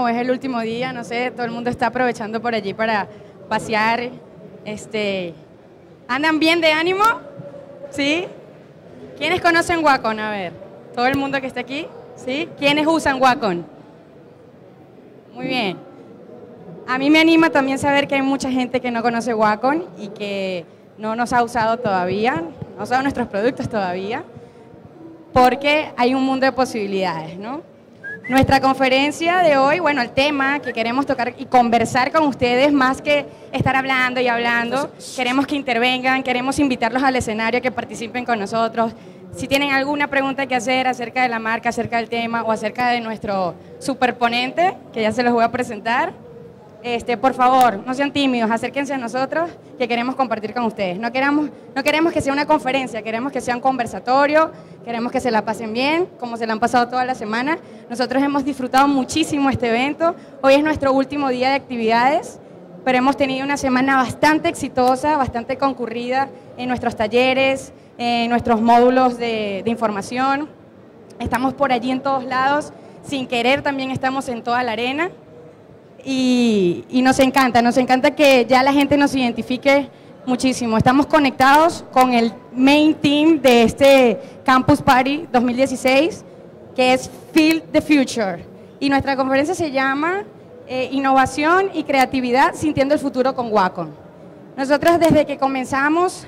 es el último día, no sé, todo el mundo está aprovechando por allí para pasear. ¿Andan bien de ánimo? ¿Sí? ¿Quiénes conocen Wacom? A ver, todo el mundo que está aquí, ¿sí? ¿Quiénes usan Wacom? Muy bien. A mí me anima también saber que hay mucha gente que no conoce Wacom y que no nos ha usado todavía, no ha usado nuestros productos todavía, porque hay un mundo de posibilidades, ¿no? Nuestra conferencia de hoy, bueno, el tema que queremos tocar y conversar con ustedes, más que estar hablando y hablando, queremos que intervengan, queremos invitarlos al escenario, que participen con nosotros. Si tienen alguna pregunta que hacer acerca de la marca, acerca del tema o acerca de nuestro superponente, que ya se los voy a presentar, por favor, no sean tímidos, acérquense a nosotros, que queremos compartir con ustedes. No queremos que sea una conferencia, queremos que sea un conversatorio, queremos que se la pasen bien, como se la han pasado toda la semana. Nosotros hemos disfrutado muchísimo este evento. Hoy es nuestro último día de actividades, pero hemos tenido una semana bastante exitosa, bastante concurrida en nuestros talleres, en nuestros módulos de información. Estamos por allí en todos lados, sin querer también estamos en toda la arena. Y nos encanta que ya la gente nos identifique muchísimo. Estamos conectados con el main team de este Campus Party 2016, que es Feel the Future. Y nuestra conferencia se llama Innovación y Creatividad Sintiendo el Futuro con Wacom. Nosotros desde que comenzamos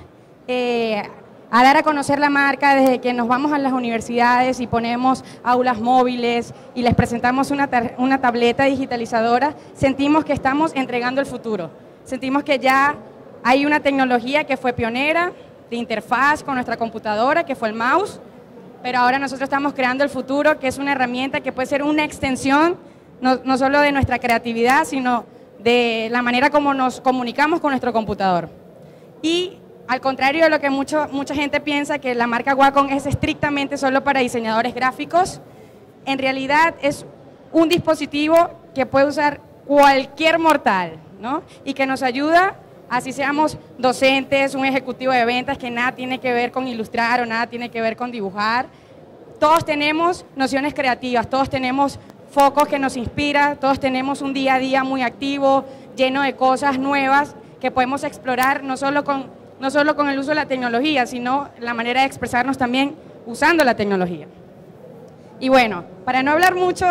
a dar a conocer la marca, desde que nos vamos a las universidades y ponemos aulas móviles y les presentamos una tableta digitalizadora, sentimos que estamos entregando el futuro. Sentimos que ya hay una tecnología que fue pionera de interfaz con nuestra computadora, que fue el mouse, pero ahora nosotros estamos creando el futuro, que es una herramienta que puede ser una extensión no solo de nuestra creatividad, sino de la manera como nos comunicamos con nuestro computador. Y al contrario de lo que mucha gente piensa, que la marca Wacom es estrictamente solo para diseñadores gráficos, en realidad es un dispositivo que puede usar cualquier mortal, ¿no? Y que nos ayuda, así seamos docentes, un ejecutivo de ventas, que nada tiene que ver con ilustrar o nada tiene que ver con dibujar. Todos tenemos nociones creativas, todos tenemos focos que nos inspiran, todos tenemos un día a día muy activo, lleno de cosas nuevas que podemos explorar no solo con el uso de la tecnología, sino la manera de expresarnos también usando la tecnología. Y bueno, para no hablar mucho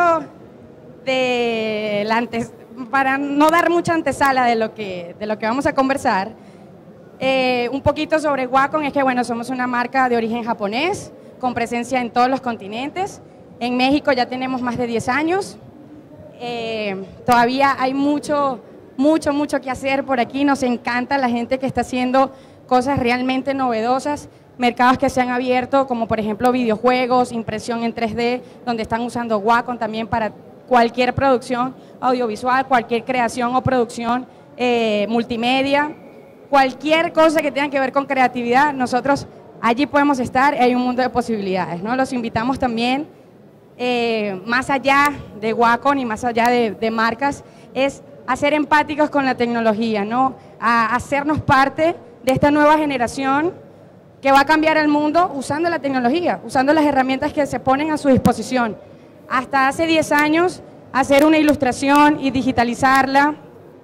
para no dar mucha antesala de lo que vamos a conversar, un poquito sobre Wacom es que, bueno, somos una marca de origen japonés, con presencia en todos los continentes. En México ya tenemos más de 10 años. Todavía hay mucho que hacer por aquí. Nos encanta la gente que está haciendo cosas realmente novedosas, mercados que se han abierto, como por ejemplo videojuegos, impresión en 3D, donde están usando Wacom también para cualquier producción audiovisual, cualquier creación o producción multimedia, cualquier cosa que tenga que ver con creatividad, nosotros allí podemos estar y hay un mundo de posibilidades, ¿no? Los invitamos también, más allá de Wacom y más allá de marcas, es a ser empáticos con la tecnología, ¿no? A hacernos parte de esta nueva generación que va a cambiar el mundo usando la tecnología, usando las herramientas que se ponen a su disposición. Hasta hace 10 años, hacer una ilustración y digitalizarla,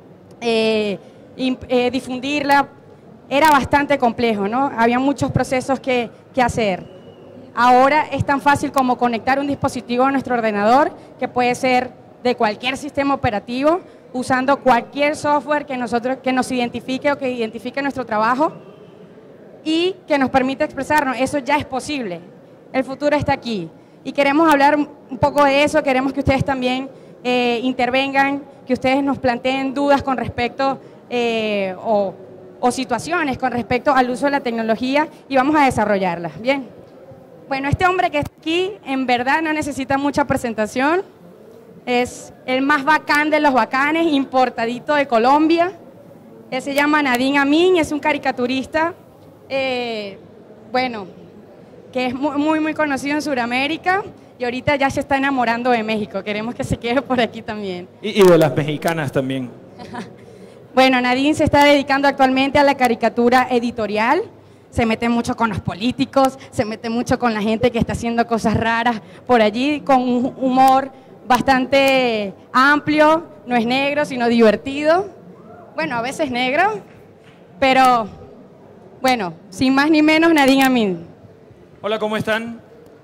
difundirla, era bastante complejo, ¿no? Había muchos procesos que hacer. Ahora es tan fácil como conectar un dispositivo a nuestro ordenador, que puede ser de cualquier sistema operativo, usando cualquier software que nos identifique o que identifique nuestro trabajo y que nos permita expresarnos. Eso ya es posible. El futuro está aquí. Y queremos hablar un poco de eso, queremos que ustedes también intervengan, que ustedes nos planteen dudas con respecto o situaciones con respecto al uso de la tecnología y vamos a desarrollarlas. Bien. Bueno, este hombre que está aquí en verdad no necesita mucha presentación. Es el más bacán de los bacanes, importadito de Colombia. Él se llama Nadine Amin, es un caricaturista, bueno, que es muy conocido en Sudamérica y ahorita ya se está enamorando de México. Queremos que se quede por aquí también. Y de las mexicanas también. Bueno, Nadine se está dedicando actualmente a la caricatura editorial. Se mete mucho con los políticos, se mete mucho con la gente que está haciendo cosas raras por allí, con un humor bastante amplio, no es negro, sino divertido. Bueno, a veces negro, pero bueno, sin más ni menos, Nadine Amin. Hola, ¿cómo están?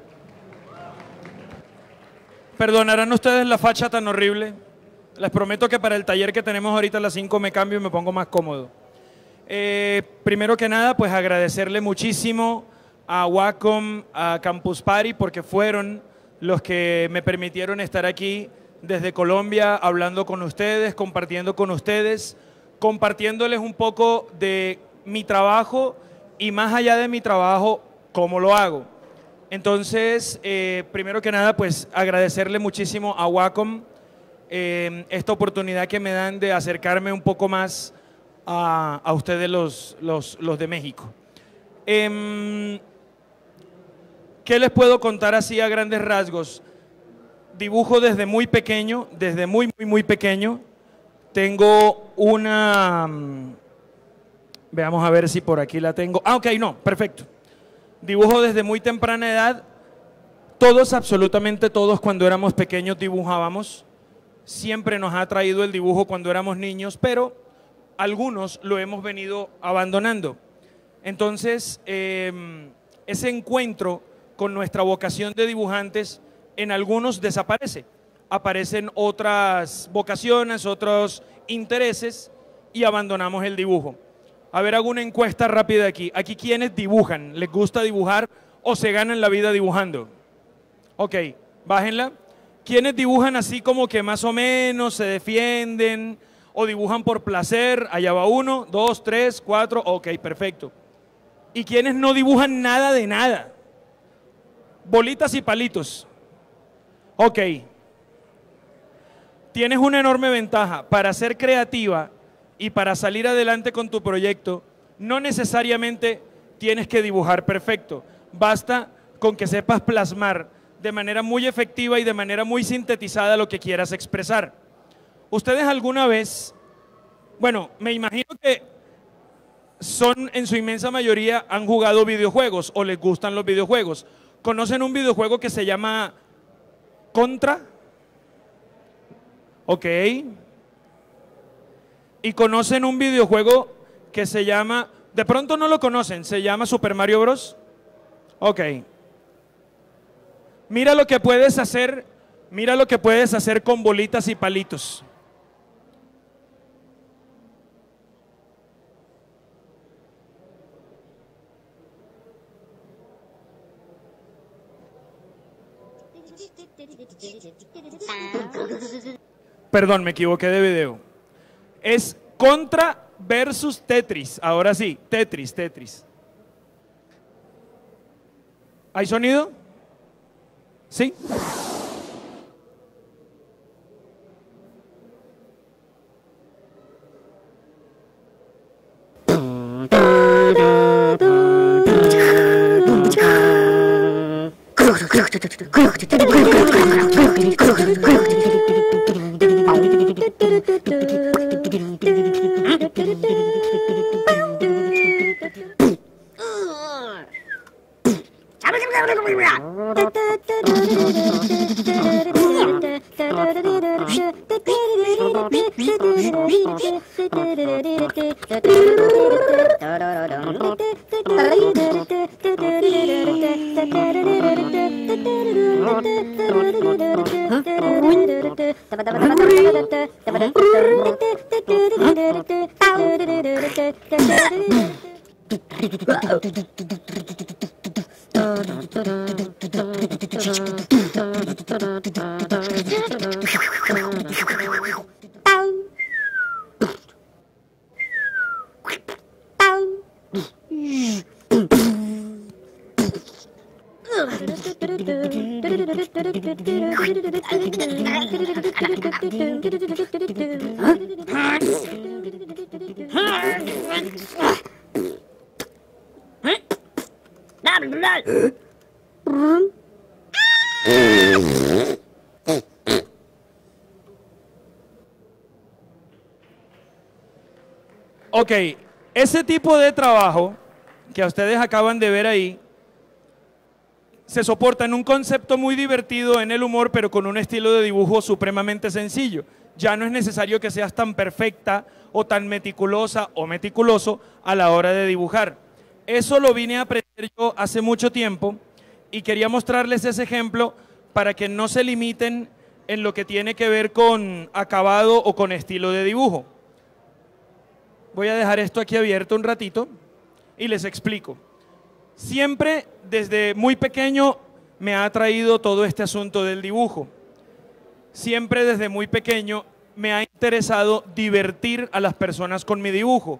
Perdonarán ustedes la facha tan horrible. Les prometo que para el taller que tenemos ahorita a las 5 me cambio y me pongo más cómodo. Primero que nada, pues agradecerle muchísimo a Wacom, a Campus Party, porque fueron los que me permitieron estar aquí desde Colombia, hablando con ustedes, compartiendo con ustedes, compartiéndoles un poco de mi trabajo y más allá de mi trabajo, cómo lo hago. Entonces, primero que nada, pues agradecerle muchísimo a Wacom esta oportunidad que me dan de acercarme un poco más a ustedes los de México. ¿Qué les puedo contar así a grandes rasgos? Dibujo desde muy pequeño, desde muy pequeño. Tengo una... veamos a ver si por aquí la tengo. Ah, ok, no, perfecto. Dibujo desde muy temprana edad. Todos, absolutamente todos, cuando éramos pequeños dibujábamos. Siempre nos ha traído el dibujo cuando éramos niños, pero algunos lo hemos venido abandonando. Entonces, ese encuentro con nuestra vocación de dibujantes en algunos desaparece. Aparecen otras vocaciones, otros intereses y abandonamos el dibujo. A ver, hago una encuesta rápida aquí. Aquí, ¿quiénes dibujan? ¿Les gusta dibujar o se ganan la vida dibujando? Ok, bájenla. ¿Quiénes dibujan así como que más o menos se defienden o dibujan por placer? Allá va 1, 2, 3, 4, ok, perfecto. ¿Y quiénes no dibujan nada de nada? Bolitas y palitos. Ok. Tienes una enorme ventaja. Para ser creativa y para salir adelante con tu proyecto, no necesariamente tienes que dibujar perfecto. Basta con que sepas plasmar de manera muy efectiva y de manera muy sintetizada lo que quieras expresar. ¿Ustedes alguna vez, bueno, me imagino que son en su inmensa mayoría, han jugado videojuegos o les gustan los videojuegos? ¿Conocen un videojuego que se llama Contra? Ok. ¿Y conocen un videojuego que se llama, de pronto no lo conocen, se llama Super Mario Bros? Ok. Mira lo que puedes hacer con bolitas y palitos. Perdón, me equivoqué de video. Es Contra versus Tetris. Ahora sí, Tetris. ¿Hay sonido? ¿Sí? Ok, ese tipo de trabajo que ustedes acaban de ver ahí, se soporta en un concepto muy divertido en el humor, pero con un estilo de dibujo supremamente sencillo. Ya no es necesario que seas tan perfecta o tan meticulosa o meticuloso a la hora de dibujar. Eso lo vine a aprender yo hace mucho tiempo y quería mostrarles ese ejemplo para que no se limiten en lo que tiene que ver con acabado o con estilo de dibujo. Voy a dejar esto aquí abierto un ratito y les explico. Siempre desde muy pequeño me ha atraído todo este asunto del dibujo. Siempre desde muy pequeño me ha interesado divertir a las personas con mi dibujo.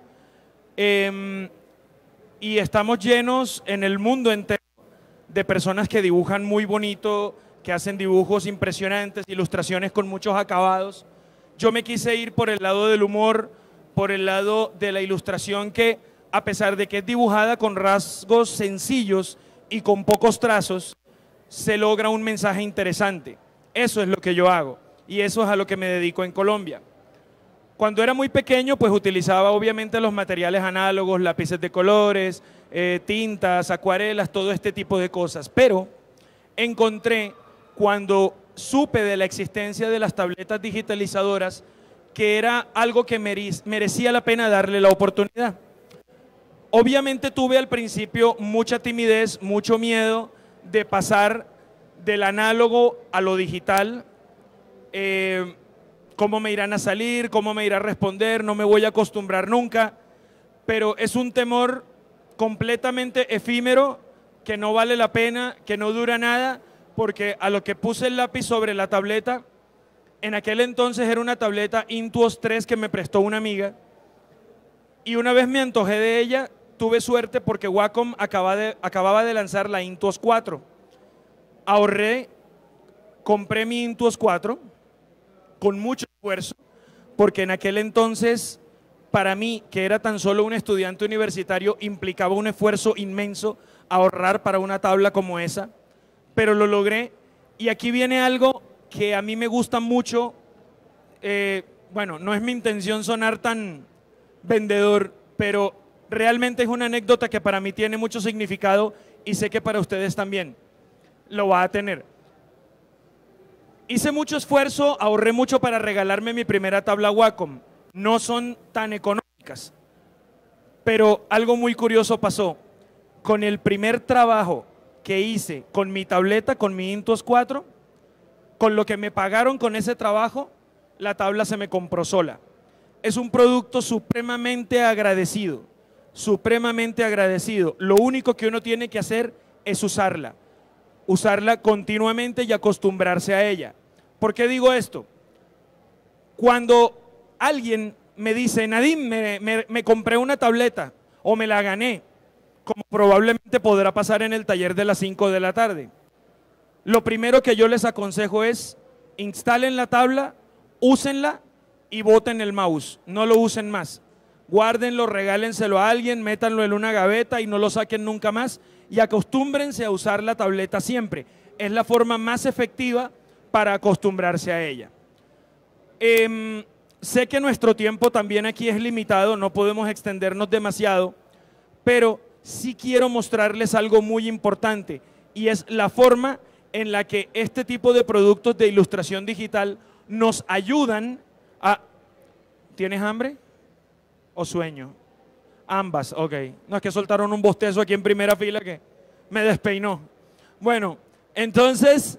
Y estamos llenos en el mundo entero de personas que dibujan muy bonito, que hacen dibujos impresionantes, ilustraciones con muchos acabados. Yo me quise ir por el lado del humor, por el lado de la ilustración que, a pesar de que es dibujada con rasgos sencillos y con pocos trazos, se logra un mensaje interesante. Eso es lo que yo hago y eso es a lo que me dedico en Colombia. Cuando era muy pequeño, pues utilizaba obviamente los materiales análogos, lápices de colores, tintas, acuarelas, todo este tipo de cosas. Pero encontré, cuando supe de la existencia de las tabletas digitalizadoras, que era algo que merecía la pena darle la oportunidad. Obviamente tuve al principio mucha timidez, mucho miedo de pasar del análogo a lo digital. Cómo me irán a salir, cómo me irá a responder, no me voy a acostumbrar nunca, pero es un temor completamente efímero, que no vale la pena, que no dura nada, porque a lo que puse el lápiz sobre la tableta, en aquel entonces era una tableta Intuos 3 que me prestó una amiga, y una vez me antojé de ella, tuve suerte porque Wacom acababa de lanzar la Intuos 4. Ahorré, compré mi Intuos 4, con mucho esfuerzo, porque en aquel entonces, para mí, que era tan solo un estudiante universitario, implicaba un esfuerzo inmenso ahorrar para una tabla como esa, pero lo logré. Y aquí viene algo que a mí me gusta mucho. Bueno, no es mi intención sonar tan vendedor, pero realmente es una anécdota que para mí tiene mucho significado y sé que para ustedes también lo va a tener. Hice mucho esfuerzo, ahorré mucho para regalarme mi primera tabla Wacom. No son tan económicas, pero algo muy curioso pasó. Con el primer trabajo que hice con mi tableta, con mi Intuos 4, con lo que me pagaron con ese trabajo, la tabla se me compró sola. Es un producto supremamente agradecido, supremamente agradecido. Lo único que uno tiene que hacer es usarla continuamente y acostumbrarse a ella. ¿Por qué digo esto? Cuando alguien me dice, Nadim, me compré una tableta o me la gané, como probablemente podrá pasar en el taller de las 5 de la tarde, lo primero que yo les aconsejo es instalen la tabla, úsenla y boten el mouse, no lo usen más. Guárdenlo, regálenselo a alguien, métanlo en una gaveta y no lo saquen nunca más, y acostúmbrense a usar la tableta siempre. Es la forma más efectiva para acostumbrarse a ella. Sé que nuestro tiempo también aquí es limitado, no podemos extendernos demasiado, pero sí quiero mostrarles algo muy importante, y es la forma en la que este tipo de productos de ilustración digital nos ayudan a... ¿Tienes hambre o sueño? Ambas, ok. No, es que soltaron un bostezo aquí en primera fila que me despeinó. Bueno, entonces,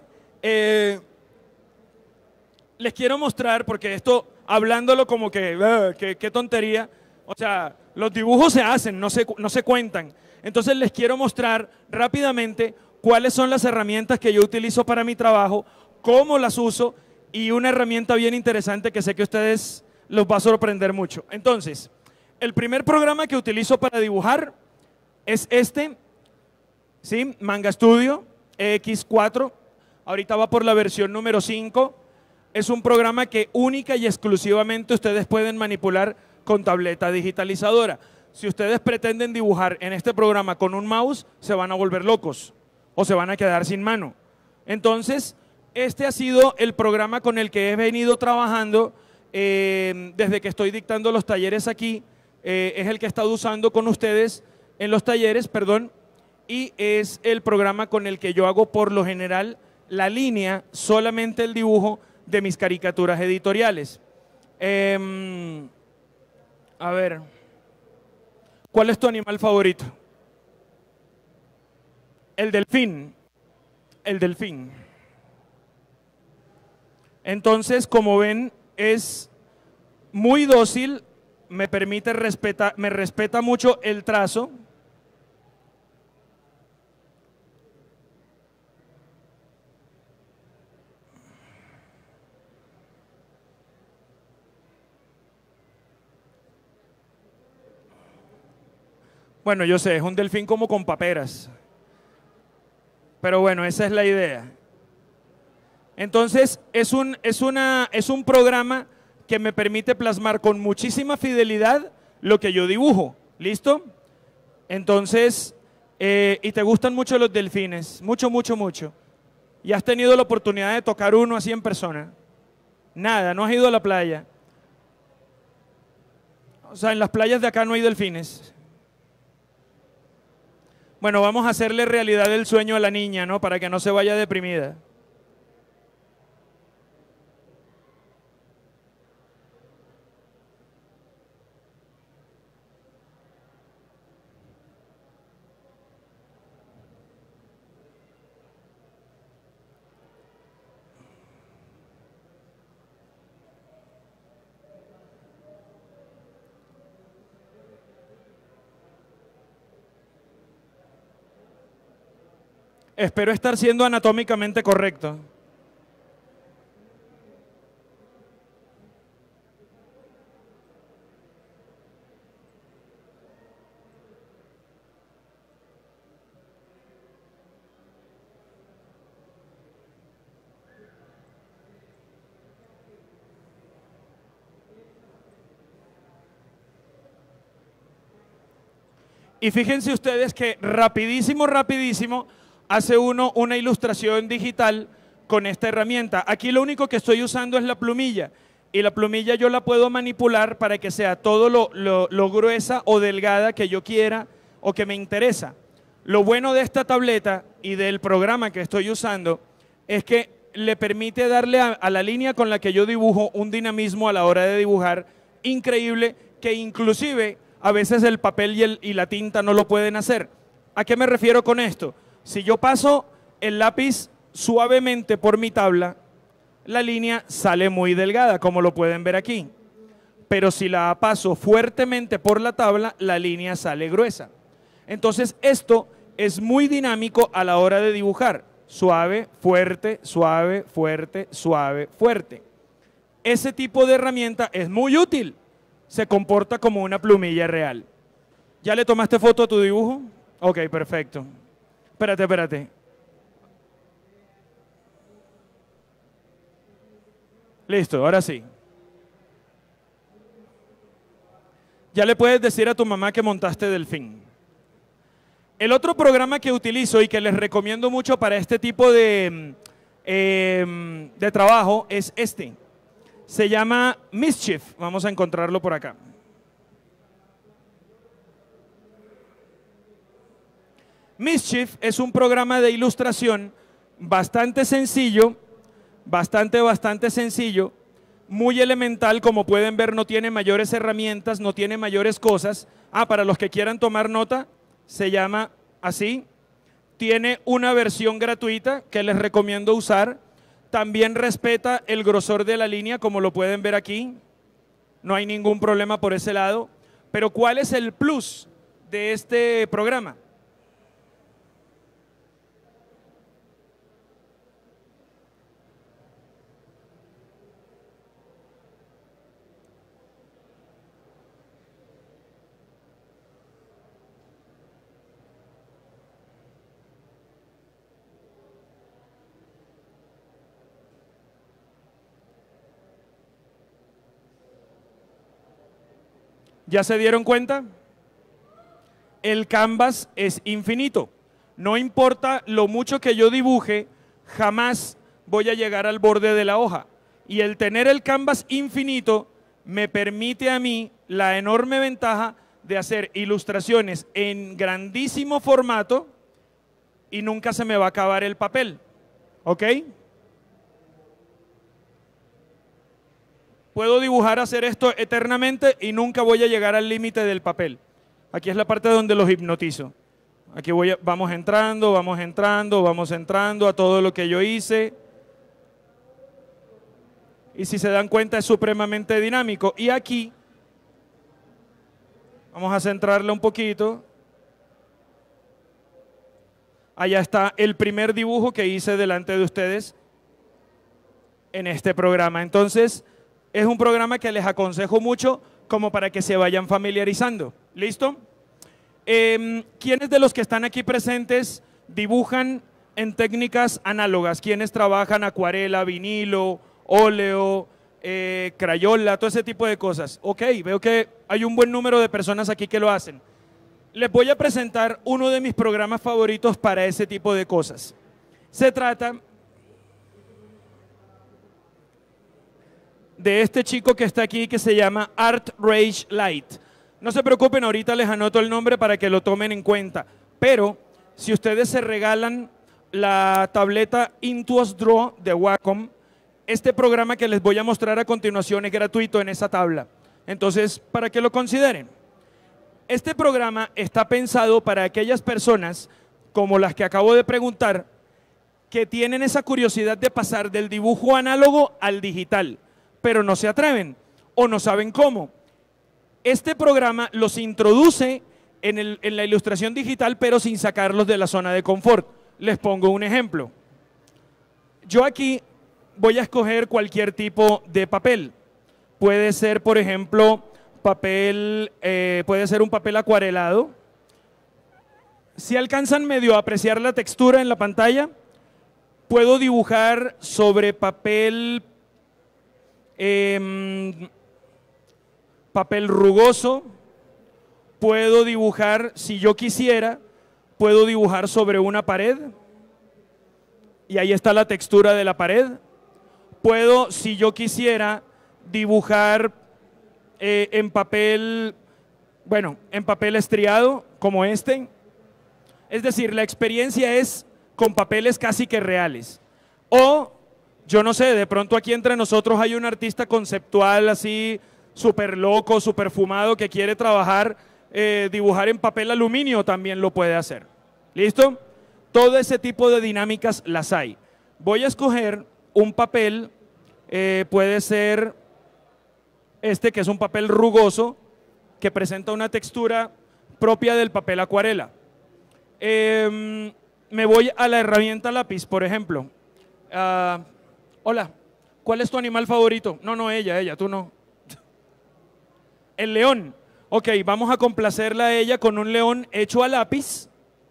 les quiero mostrar, porque esto, hablándolo como que qué tontería, o sea, los dibujos se hacen, no se cuentan. Entonces les quiero mostrar rápidamente cuáles son las herramientas que yo utilizo para mi trabajo, cómo las uso, y una herramienta bien interesante que sé que a ustedes los va a sorprender mucho. Entonces, el primer programa que utilizo para dibujar es este, ¿sí? Manga Studio X4. Ahorita va por la versión número 5. Es un programa que única y exclusivamente ustedes pueden manipular con tableta digitalizadora. Si ustedes pretenden dibujar en este programa con un mouse, se van a volver locos o se van a quedar sin mano. Entonces, este ha sido el programa con el que he venido trabajando desde que estoy dictando los talleres aquí. Es el que he estado usando con ustedes en los talleres, perdón. y es el programa con el que yo hago por lo general la línea, solamente el dibujo de mis caricaturas editoriales. A ver, ¿cuál es tu animal favorito? El delfín. El delfín. Entonces, como ven, es muy dócil, me permite respetar, me respeta mucho el trazo. Bueno, yo sé, es un delfín como con paperas. Pero bueno, esa es la idea. Entonces, es un programa que me permite plasmar con muchísima fidelidad lo que yo dibujo. ¿Listo? Entonces, y te gustan mucho los delfines. Mucho, mucho, mucho. ¿Y has tenido la oportunidad de tocar uno así en persona? Nada, no has ido a la playa. O sea, en las playas de acá no hay delfines. Bueno, vamos a hacerle realidad el sueño a la niña, ¿no? Para que no se vaya deprimida. Espero estar siendo anatómicamente correcto. Y fíjense ustedes que rapidísimo, rapidísimo, hace uno una ilustración digital con esta herramienta. Aquí lo único que estoy usando es la plumilla. Y la plumilla yo la puedo manipular para que sea todo lo gruesa o delgada que yo quiera o que me interesa. Lo bueno de esta tableta y del programa que estoy usando es que le permite darle a la línea con la que yo dibujo un dinamismo a la hora de dibujar increíble, que inclusive a veces el papel y la tinta no lo pueden hacer. ¿A qué me refiero con esto? Si yo paso el lápiz suavemente por mi tabla, la línea sale muy delgada, como lo pueden ver aquí. Pero si la paso fuertemente por la tabla, la línea sale gruesa. Entonces esto es muy dinámico a la hora de dibujar. Suave, fuerte, suave, fuerte, suave, fuerte. Ese tipo de herramienta es muy útil. Se comporta como una plumilla real. ¿Ya le tomaste foto a tu dibujo? Ok, perfecto. Espérate, espérate. Listo, ahora sí. Ya le puedes decir a tu mamá que montaste delfín. El otro programa que utilizo y que les recomiendo mucho para este tipo de trabajo es este. Se llama Mischief. Vamos a encontrarlo por acá. Mischief es un programa de ilustración bastante sencillo, bastante sencillo, muy elemental, como pueden ver no tiene mayores herramientas, no tiene mayores cosas. Para los que quieran tomar nota, se llama así. Tiene una versión gratuita que les recomiendo usar. También respeta el grosor de la línea, como lo pueden ver aquí. No hay ningún problema por ese lado. Pero ¿cuál es el plus de este programa? ¿Ya se dieron cuenta? El canvas es infinito. No importa lo mucho que yo dibuje, jamás voy a llegar al borde de la hoja. Y el tener el canvas infinito me permite a mí la enorme ventaja de hacer ilustraciones en grandísimo formato y nunca se me va a acabar el papel. ¿Ok? Puedo dibujar, hacer esto eternamente y nunca voy a llegar al límite del papel. Aquí es la parte donde los hipnotizo. Aquí vamos entrando, vamos entrando, vamos entrando a todo lo que yo hice. Y si se dan cuenta es supremamente dinámico. Y aquí, vamos a centrarle un poquito. Allá está el primer dibujo que hice delante de ustedes en este programa. Entonces, es un programa que les aconsejo mucho como para que se vayan familiarizando. ¿Listo? ¿Quiénes de los que están aquí presentes dibujan en técnicas análogas? ¿Quiénes trabajan acuarela, vinilo, óleo, crayola, todo ese tipo de cosas? Ok, veo que hay un buen número de personas aquí que lo hacen. Les voy a presentar uno de mis programas favoritos para ese tipo de cosas. Se trata de este chico que está aquí que se llama Art Rage Lite. No se preocupen, ahorita les anoto el nombre para que lo tomen en cuenta. Pero si ustedes se regalan la tableta Intuos Draw de Wacom, este programa que les voy a mostrar a continuación es gratuito en esa tabla. Entonces, para que lo consideren. Este programa está pensado para aquellas personas, como las que acabo de preguntar, que tienen esa curiosidad de pasar del dibujo análogo al digital, pero no se atreven o no saben cómo. Este programa los introduce en la ilustración digital, pero sin sacarlos de la zona de confort. Les pongo un ejemplo. Yo aquí voy a escoger cualquier tipo de papel. Puede ser, por ejemplo, puede ser un papel acuarelado. Si alcanzan medio a apreciar la textura en la pantalla, puedo dibujar sobre papel rugoso. Puedo dibujar, si yo quisiera, puedo dibujar sobre una pared. Y ahí está la textura de la pared. Puedo, si yo quisiera, dibujar en papel estriado, como este. Es decir, la experiencia es con papeles casi que reales. O, yo no sé, de pronto aquí entre nosotros hay un artista conceptual así, súper loco, súper fumado, que quiere trabajar, dibujar en papel aluminio, también lo puede hacer. ¿Listo? Todo ese tipo de dinámicas las hay. Voy a escoger un papel, puede ser este, que es un papel rugoso, que presenta una textura propia del papel acuarela. Me voy a la herramienta lápiz, por ejemplo. Hola, ¿cuál es tu animal favorito? No, ella, tú no. El león. Ok, vamos a complacerla a ella con un león hecho a lápiz.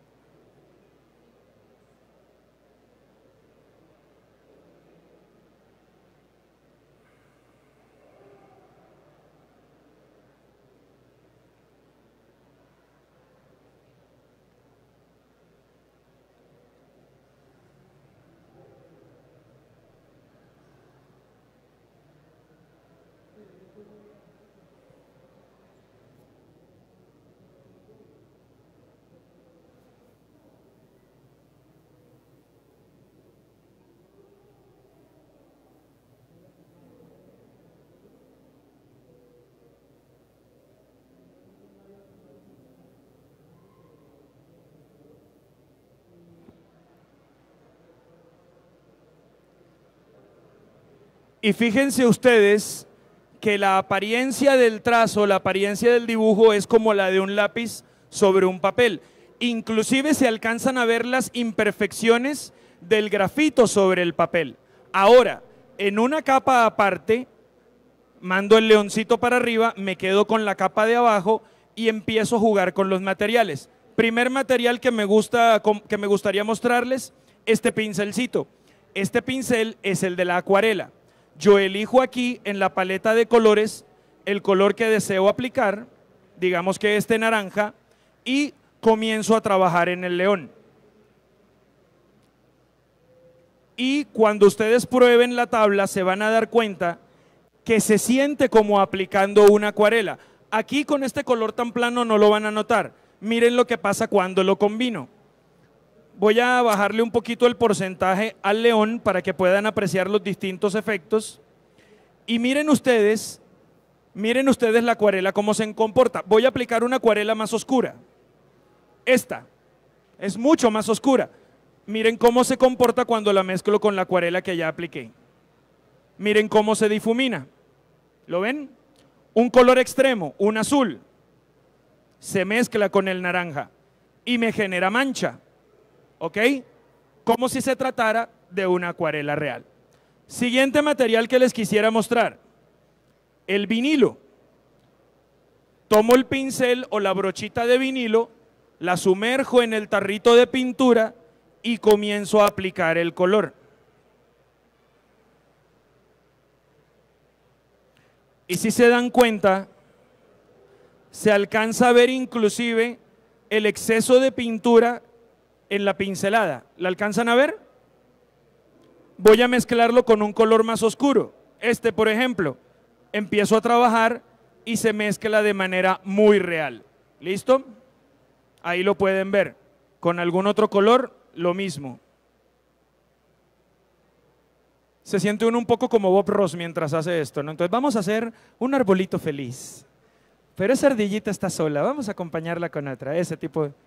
Y fíjense ustedes que la apariencia del trazo, la apariencia del dibujo es como la de un lápiz sobre un papel. Inclusive se alcanzan a ver las imperfecciones del grafito sobre el papel. Ahora, en una capa aparte, mando el leoncito para arriba, me quedo con la capa de abajo y empiezo a jugar con los materiales. Primer material que me gustaría mostrarles, este pincelcito. Este pincel es el de la acuarela. Yo elijo aquí en la paleta de colores el color que deseo aplicar, digamos que este naranja, y comienzo a trabajar en el león. Y cuando ustedes prueben la tabla se van a dar cuenta que se siente como aplicando una acuarela. Aquí con este color tan plano no lo van a notar. Miren lo que pasa cuando lo combino. voy a bajarle un poquito el porcentaje al león para que puedan apreciar los distintos efectos. Y miren ustedes la acuarela cómo se comporta. Voy a aplicar una acuarela más oscura. Esta es mucho más oscura. Miren cómo se comporta cuando la mezclo con la acuarela que ya apliqué. Miren cómo se difumina. ¿Lo ven? Un color extremo, un azul, se mezcla con el naranja y me genera mancha. ¿Ok? Como si se tratara de una acuarela real. Siguiente material que les quisiera mostrar. El vinilo. Tomo el pincel o la brochita de vinilo, la sumerjo en el tarrito de pintura y comienzo a aplicar el color. Y si se dan cuenta, se alcanza a ver inclusive el exceso de pintura en la pincelada. ¿La alcanzan a ver? Voy a mezclarlo con un color más oscuro. Este, por ejemplo, empiezo a trabajar y se mezcla de manera muy real. ¿Listo? Ahí lo pueden ver. Con algún otro color, lo mismo. Se siente uno un poco como Bob Ross mientras hace esto, ¿no? Entonces vamos a hacer un arbolito feliz. Pero esa ardillita está sola, vamos a acompañarla con otra, ese tipo de...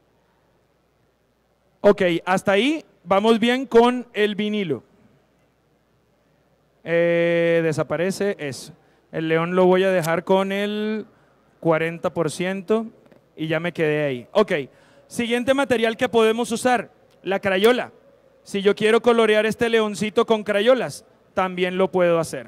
Ok, hasta ahí vamos bien con el vinilo. Desaparece eso. El león lo voy a dejar con el 40% y ya me quedé ahí. Ok, siguiente material que podemos usar, la crayola. Si yo quiero colorear este leoncito con crayolas, también lo puedo hacer.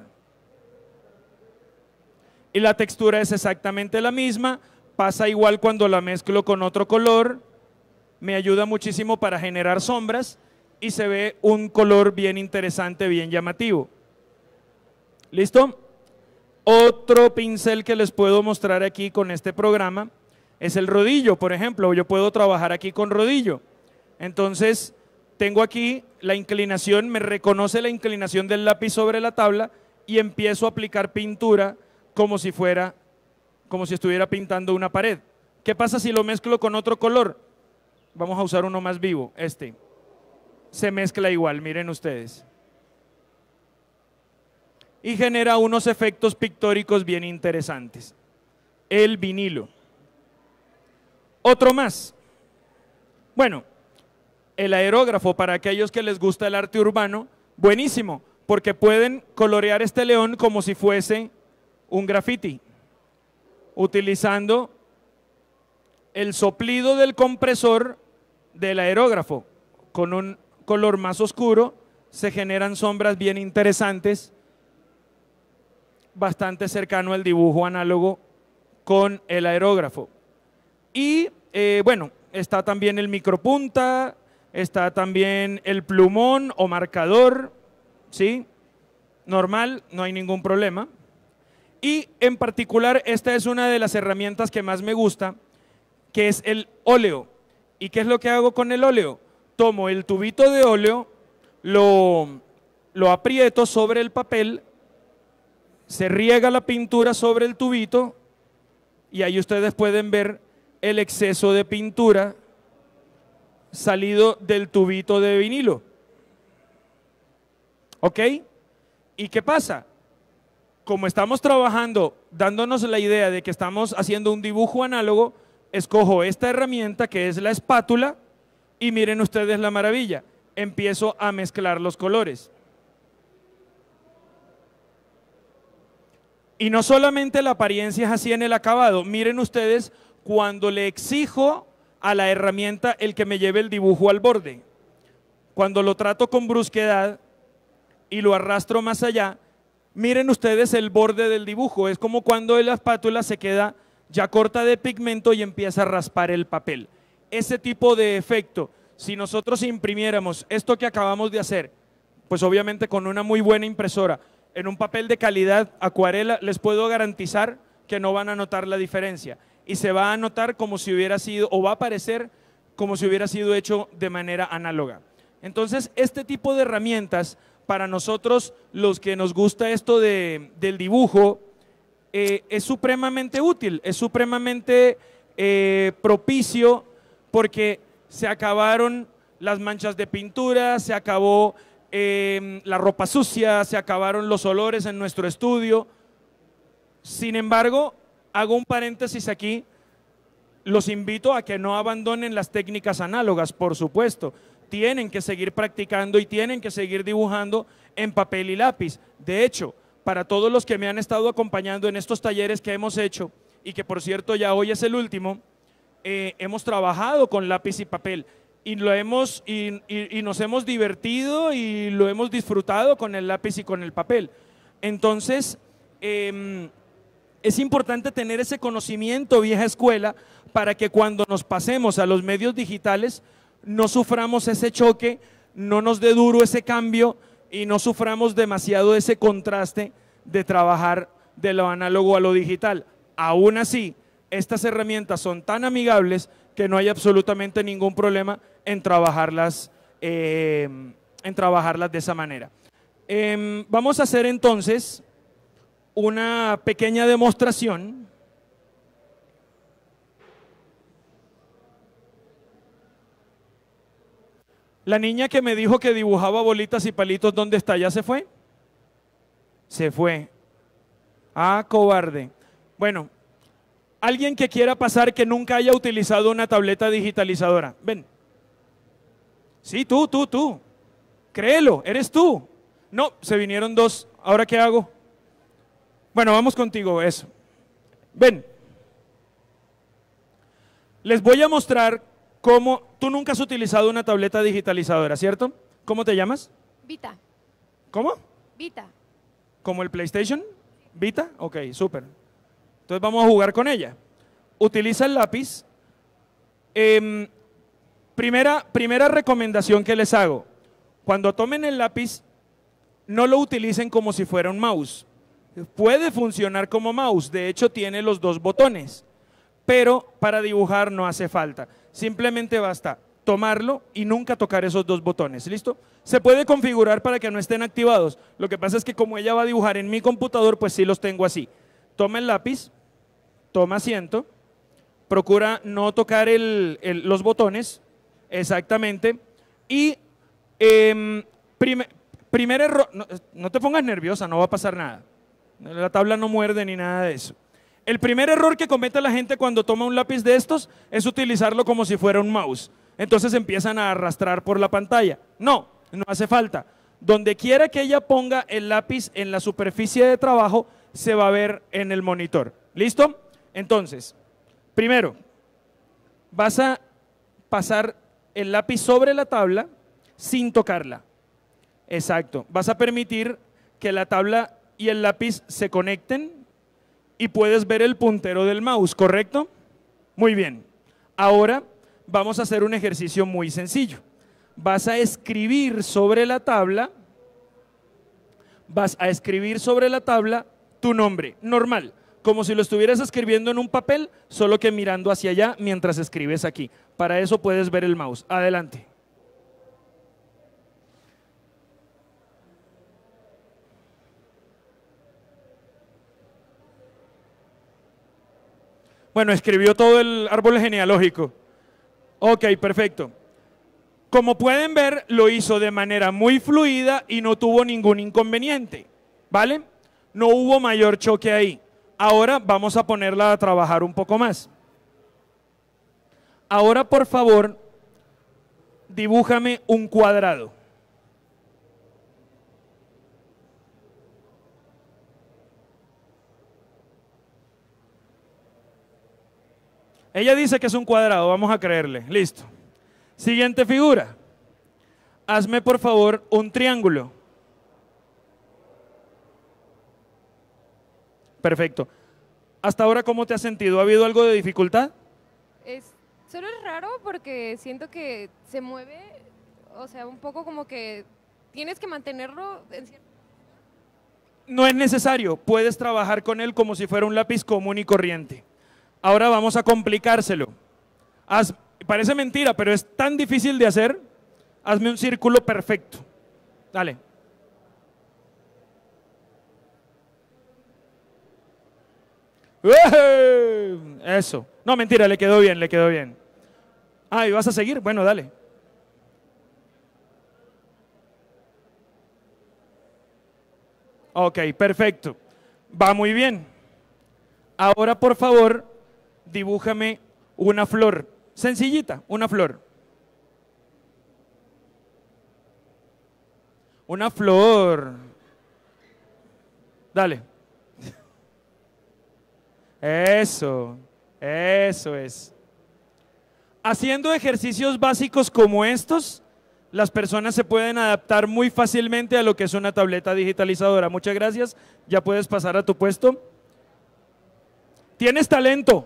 Y la textura es exactamente la misma, pasa igual cuando la mezclo con otro color, me ayuda muchísimo para generar sombras y se ve un color bien interesante, bien llamativo. ¿Listo? Otro pincel que les puedo mostrar aquí con este programa es el rodillo, por ejemplo. Yo puedo trabajar aquí con rodillo. Entonces, tengo aquí la inclinación, me reconoce la inclinación del lápiz sobre la tabla y empiezo a aplicar pintura como si estuviera pintando una pared. ¿Qué pasa si lo mezclo con otro color? Vamos a usar uno más vivo, este. Se mezcla igual, miren ustedes. Y genera unos efectos pictóricos bien interesantes. El vinilo. Otro más. Bueno, el aerógrafo, para aquellos que les gusta el arte urbano, buenísimo, porque pueden colorear este león como si fuese un graffiti, utilizando el soplido del compresor del aerógrafo. Con un color más oscuro se generan sombras bien interesantes, bastante cercano al dibujo análogo con el aerógrafo. Y bueno, está también el micropunta, está también el plumón o marcador, ¿sí? Normal, no hay ningún problema. Y en particular, esta es una de las herramientas que más me gusta, que es el óleo. ¿Y qué es lo que hago con el óleo? Tomo el tubito de óleo, lo aprieto sobre el papel, se riega la pintura sobre el tubito y ahí ustedes pueden ver el exceso de pintura salido del tubito de vinilo. ¿Ok? ¿Y qué pasa? Como estamos trabajando, dándonos la idea de que estamos haciendo un dibujo análogo, escojo esta herramienta que es la espátula y miren ustedes la maravilla. Empiezo a mezclar los colores. Y no solamente la apariencia es así en el acabado, miren ustedes cuando le exijo a la herramienta el que me lleve el dibujo al borde. Cuando lo trato con brusquedad y lo arrastro más allá, miren ustedes el borde del dibujo. Es como cuando la espátula se queda ya corta de pigmento y empieza a raspar el papel. Ese tipo de efecto, si nosotros imprimiéramos esto que acabamos de hacer, pues obviamente con una muy buena impresora, en un papel de calidad acuarela, les puedo garantizar que no van a notar la diferencia. Y se va a notar como si hubiera sido, o va a parecer como si hubiera sido hecho de manera análoga. Entonces, este tipo de herramientas, para nosotros, los que nos gusta esto del dibujo, es supremamente útil, es supremamente propicio, porque se acabaron las manchas de pintura, se acabó la ropa sucia, se acabaron los olores en nuestro estudio. Sin embargo, hago un paréntesis aquí, los invito a que no abandonen las técnicas análogas, por supuesto. Tienen que seguir practicando y tienen que seguir dibujando en papel y lápiz. De hecho, para todos los que me han estado acompañando en estos talleres que hemos hecho, y que por cierto ya hoy es el último, hemos trabajado con lápiz y papel y nos hemos divertido y lo hemos disfrutado con el lápiz y con el papel. Entonces, es importante tener ese conocimiento vieja escuela para que cuando nos pasemos a los medios digitales no suframos ese choque, no nos dé duro ese cambio y no suframos demasiado ese contraste de trabajar de lo análogo a lo digital. Aún así, estas herramientas son tan amigables que no hay absolutamente ningún problema en trabajarlas de esa manera. Vamos a hacer entonces una pequeña demostración. La niña que me dijo que dibujaba bolitas y palitos, ¿dónde está? ¿Ya se fue? Se fue. Ah, cobarde. Bueno, alguien que quiera pasar que nunca haya utilizado una tableta digitalizadora. Ven. Sí, tú. Créelo, eres tú. No, se vinieron dos. ¿Ahora qué hago? Bueno, vamos contigo, eso. Ven. Les voy a mostrar cómo. Tú nunca has utilizado una tableta digitalizadora, ¿cierto? ¿Cómo te llamas? Vita. ¿Cómo? Vita. ¿Como el PlayStation? ¿Vita? Ok, súper. Entonces vamos a jugar con ella. Utiliza el lápiz. Primera recomendación que les hago. Cuando tomen el lápiz, no lo utilicen como si fuera un mouse. Puede funcionar como mouse, de hecho tiene los dos botones, pero para dibujar no hace falta. Simplemente basta tomarlo y nunca tocar esos dos botones, ¿listo? Se puede configurar para que no estén activados. Lo que pasa es que como ella va a dibujar en mi computador, pues sí los tengo así. Toma el lápiz, toma asiento, procura no tocar los botones, exactamente, y primer error, no te pongas nerviosa, no va a pasar nada. La tabla no muerde ni nada de eso. El primer error que comete la gente cuando toma un lápiz de estos es utilizarlo como si fuera un mouse. Entonces empiezan a arrastrar por la pantalla. No hace falta. Donde quiera que ella ponga el lápiz en la superficie de trabajo, se va a ver en el monitor. ¿Listo? Entonces, primero, vas a pasar el lápiz sobre la tabla sin tocarla. Exacto. Vas a permitir que la tabla y el lápiz se conecten y puedes ver el puntero del mouse, ¿correcto? Muy bien. Ahora vamos a hacer un ejercicio muy sencillo. Vas a escribir sobre la tabla, tu nombre, normal, como si lo estuvieras escribiendo en un papel, solo que mirando hacia allá mientras escribes aquí. Para eso puedes ver el mouse. Adelante. Bueno, escribió todo el árbol genealógico. Ok, perfecto. Como pueden ver, lo hizo de manera muy fluida y no tuvo ningún inconveniente, ¿vale? No hubo mayor choque ahí. Ahora vamos a ponerla a trabajar un poco más. Ahora, por favor, dibújame un cuadrado. Ella dice que es un cuadrado, vamos a creerle. Listo. Siguiente figura. Hazme por favor un triángulo. Perfecto. Hasta ahora, ¿cómo te has sentido? ¿Ha habido algo de dificultad? Solo es raro porque siento que se mueve, o sea, un poco como que tienes que mantenerlo en cierto... No es necesario, puedes trabajar con él como si fuera un lápiz común y corriente. Ahora vamos a complicárselo. Parece mentira, pero es tan difícil de hacer. Hazme un círculo perfecto. Dale. Eso. No, mentira, le quedó bien, le quedó bien. Ah, ¿y vas a seguir? Bueno, dale. Ok, perfecto. Va muy bien. Ahora, por favor, dibújame una flor. Sencillita, una flor. Una flor. Dale. Eso es. Haciendo ejercicios básicos como estos, las personas se pueden adaptar muy fácilmente a lo que es una tableta digitalizadora. Muchas gracias. Ya puedes pasar a tu puesto. Tienes talento.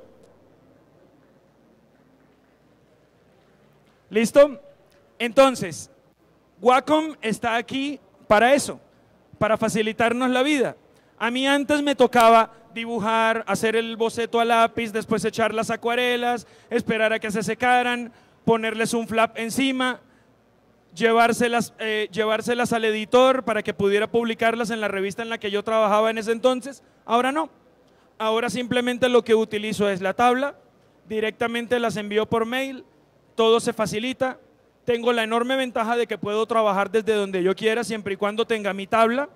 ¿Listo? Entonces, Wacom está aquí para eso, para facilitarnos la vida. A mí antes me tocaba dibujar, hacer el boceto a lápiz, después echar las acuarelas, esperar a que se secaran, ponerles un flap encima, llevárselas al editor para que pudiera publicarlas en la revista en la que yo trabajaba en ese entonces. Ahora no. Ahora simplemente lo que utilizo es la tabla, directamente las envío por mail, todo se facilita. Tengo la enorme ventaja de que puedo trabajar desde donde yo quiera siempre y cuando tenga mi tabla.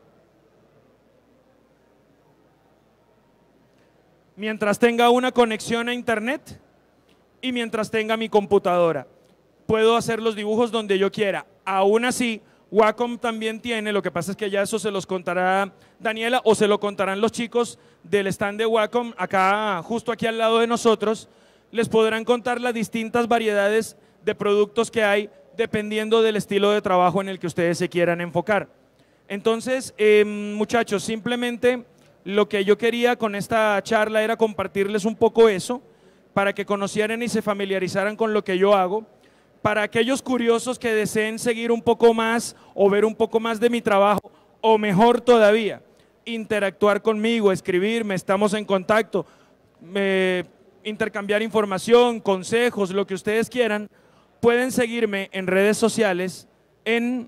Mientras tenga una conexión a internet y mientras tenga mi computadora. Puedo hacer los dibujos donde yo quiera. Aún así, Wacom también tiene, lo que pasa es que ya eso se los contará Daniela o se lo contarán los chicos del stand de Wacom, acá, justo aquí al lado de nosotros, les podrán contar las distintas variedades de productos que hay dependiendo del estilo de trabajo en el que ustedes se quieran enfocar. Entonces, muchachos, simplemente lo que yo quería con esta charla era compartirles un poco eso, para que conocieran y se familiarizaran con lo que yo hago. Para aquellos curiosos que deseen seguir un poco más o ver un poco más de mi trabajo, o mejor todavía, interactuar conmigo, escribirme, estamos en contacto, intercambiar información, consejos, lo que ustedes quieran, pueden seguirme en redes sociales en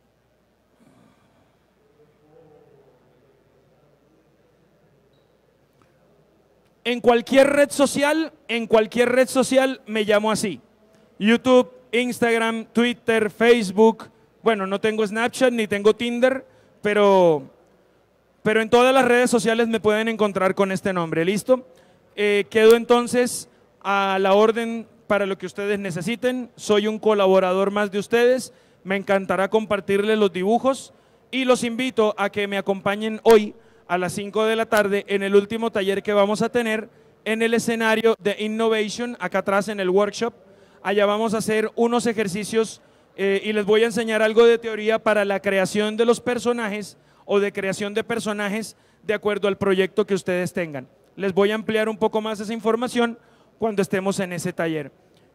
cualquier red social, me llamo así. YouTube, Instagram, Twitter, Facebook. Bueno, no tengo Snapchat ni tengo Tinder, pero en todas las redes sociales me pueden encontrar con este nombre. ¿Listo? Quedo entonces a la orden para lo que ustedes necesiten. Soy un colaborador más de ustedes. Me encantará compartirles los dibujos y los invito a que me acompañen hoy a las 5 de la tarde en el último taller que vamos a tener en el escenario de Innovation, acá atrás en el workshop. Allá vamos a hacer unos ejercicios y les voy a enseñar algo de teoría para la creación de los personajes o de creación de personajes de acuerdo al proyecto que ustedes tengan. Les voy a ampliar un poco más esa información cuando estemos en ese taller.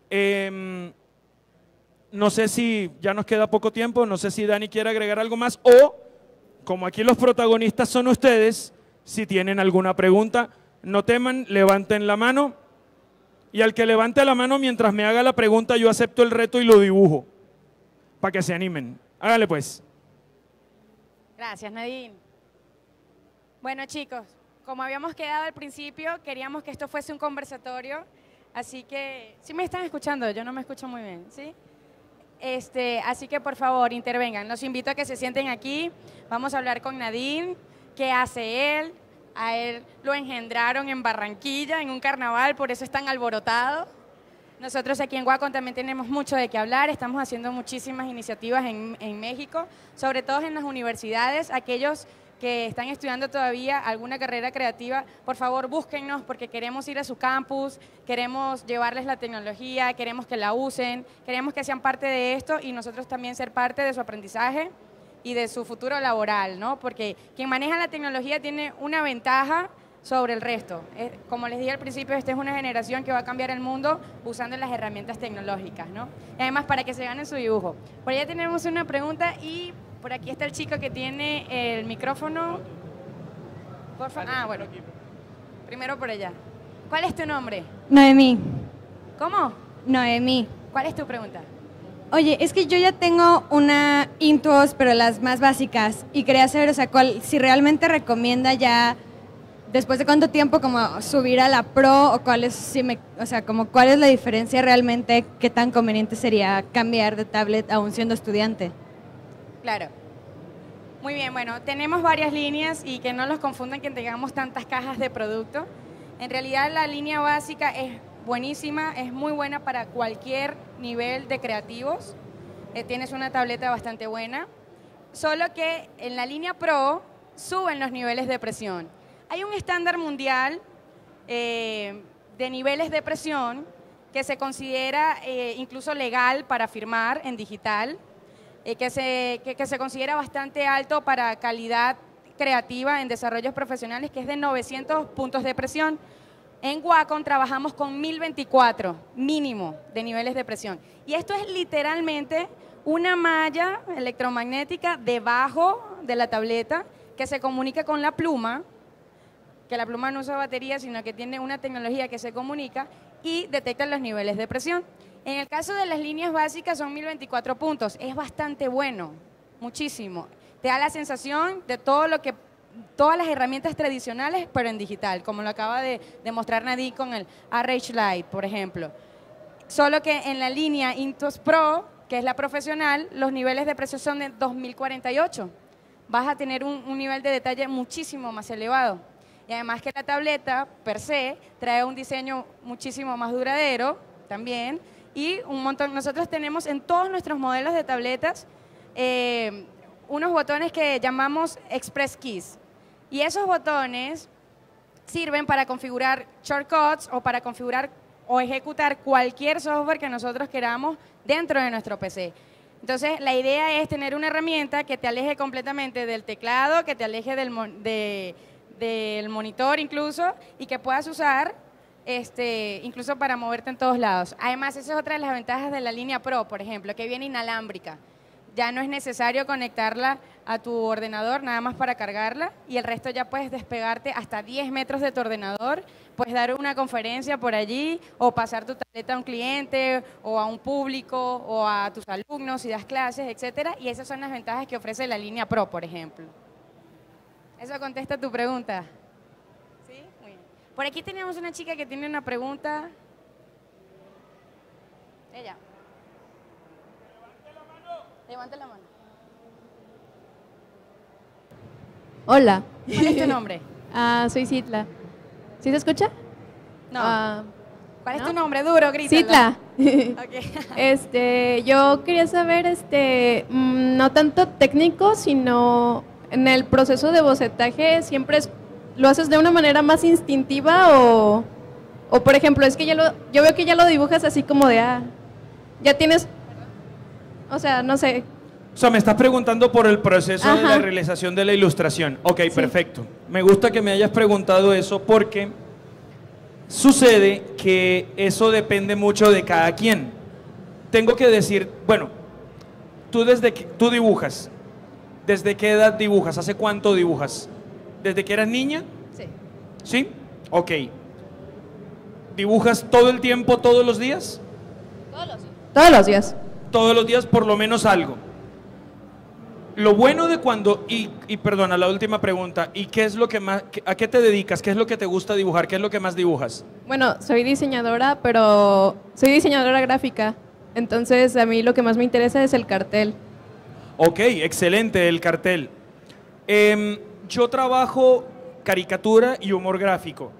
No sé si ya nos queda poco tiempo, no sé si Dani quiere agregar algo más o, como aquí los protagonistas son ustedes, si tienen alguna pregunta, no teman, levanten la mano y al que levante la mano mientras me haga la pregunta yo acepto el reto y lo dibujo para que se animen. Hágale pues. Gracias, Nadine. Bueno, chicos, como habíamos quedado al principio, queríamos que esto fuese un conversatorio, así que, ¿sí me están escuchando? Yo no me escucho muy bien, ¿sí? Así que por favor intervengan, los invito a que se sienten aquí, vamos a hablar con Nadine, qué hace él, a él lo engendraron en Barranquilla, en un carnaval, por eso es tan alborotado. Nosotros aquí en Wacom también tenemos mucho de qué hablar, estamos haciendo muchísimas iniciativas en México, sobre todo en las universidades, aquellos que están estudiando todavía alguna carrera creativa, por favor búsquennos porque queremos ir a su campus, queremos llevarles la tecnología, queremos que la usen, queremos que sean parte de esto y nosotros también ser parte de su aprendizaje y de su futuro laboral, ¿no? Porque quien maneja la tecnología tiene una ventaja sobre el resto. Como les dije al principio, esta es una generación que va a cambiar el mundo usando las herramientas tecnológicas, ¿no? Y además para que se ganen su dibujo. Por allá tenemos una pregunta y por aquí está el chico que tiene el micrófono. Por favor. Ah, bueno. Primero por allá. ¿Cuál es tu nombre? Noemí. ¿Cómo? Noemí. ¿Cuál es tu pregunta? Oye, es que yo ya tengo una Intuos, pero las más básicas, y quería saber, o sea, si realmente recomienda ya, después de cuánto tiempo, como subir a la Pro, o cuál es, o sea, como cuál es la diferencia realmente, qué tan conveniente sería cambiar de tablet aún siendo estudiante. Claro. Muy bien, bueno, tenemos varias líneas y que no los confundan que tengamos tantas cajas de producto. En realidad la línea básica es buenísima, es muy buena para cualquier nivel de creativos. Tienes una tableta bastante buena, solo que en la línea Pro suben los niveles de presión. Hay un estándar mundial de niveles de presión que se considera incluso legal para firmar en digital, que se considera bastante alto para calidad creativa en desarrollos profesionales, que es de 900 puntos de presión. En Wacom trabajamos con 1024 mínimo de niveles de presión. Y esto es literalmente una malla electromagnética debajo de la tableta que se comunica con la pluma, que la pluma no usa batería, sino que tiene una tecnología que se comunica y detecta los niveles de presión. En el caso de las líneas básicas son 1024 puntos, es bastante bueno, muchísimo. Te da la sensación de todas las herramientas tradicionales, pero en digital, como lo acaba de mostrar Nadine con el RH Lite, por ejemplo. Solo que en la línea Intuos Pro, que es la profesional, los niveles de presión son de 2048. Vas a tener un nivel de detalle muchísimo más elevado. Y además que la tableta, per se, trae un diseño muchísimo más duradero también. Y un montón, nosotros tenemos en todos nuestros modelos de tabletas unos botones que llamamos Express Keys. Y esos botones sirven para configurar shortcuts o para configurar o ejecutar cualquier software que nosotros queramos dentro de nuestro PC. Entonces, la idea es tener una herramienta que te aleje completamente del teclado, que te aleje del monitor incluso, y que puedas usar incluso para moverte en todos lados. Además, esa es otra de las ventajas de la línea Pro, por ejemplo, que viene inalámbrica. Ya no es necesario conectarla a tu ordenador nada más para cargarla y el resto ya puedes despegarte hasta 10 metros de tu ordenador, puedes dar una conferencia por allí o pasar tu tableta a un cliente o a un público o a tus alumnos si das clases, etcétera, y esas son las ventajas que ofrece la línea Pro, por ejemplo. ¿Eso contesta tu pregunta? ¿Sí? Muy bien. Por aquí tenemos una chica que tiene una pregunta. Ella. Levante la mano. Hola. ¿Cuál es tu nombre? Soy Citla. ¿Sí se escucha? No. ¿Cuál es ¿no? tu nombre? Duro, grítalo. Citla. Okay. Yo quería saber, no tanto técnico, sino en el proceso de bocetaje, ¿siempre lo haces de una manera más instintiva o por ejemplo, es que yo veo que ya lo dibujas así como de, ya tienes, o sea, no sé. O sea, me estás preguntando por el proceso de la realización de la ilustración. Ok, sí. Perfecto. Me gusta que me hayas preguntado eso porque sucede que eso depende mucho de cada quien. Tengo que decir, bueno, tú dibujas. ¿Desde qué edad dibujas? ¿Hace cuánto dibujas? ¿Desde que eras niña? Sí. ¿Sí? Ok. ¿Dibujas todo el tiempo, todos los días? Todos los días. Todos los días. Todos los días por lo menos algo. Lo bueno de cuando, y perdona, la última pregunta, ¿y qué es lo que más, a qué te dedicas? ¿Qué es lo que te gusta dibujar? ¿Qué es lo que más dibujas? Bueno, soy diseñadora, pero soy diseñadora gráfica, entonces a mí lo que más me interesa es el cartel. Ok, excelente, el cartel. Yo trabajo caricatura y humor gráfico.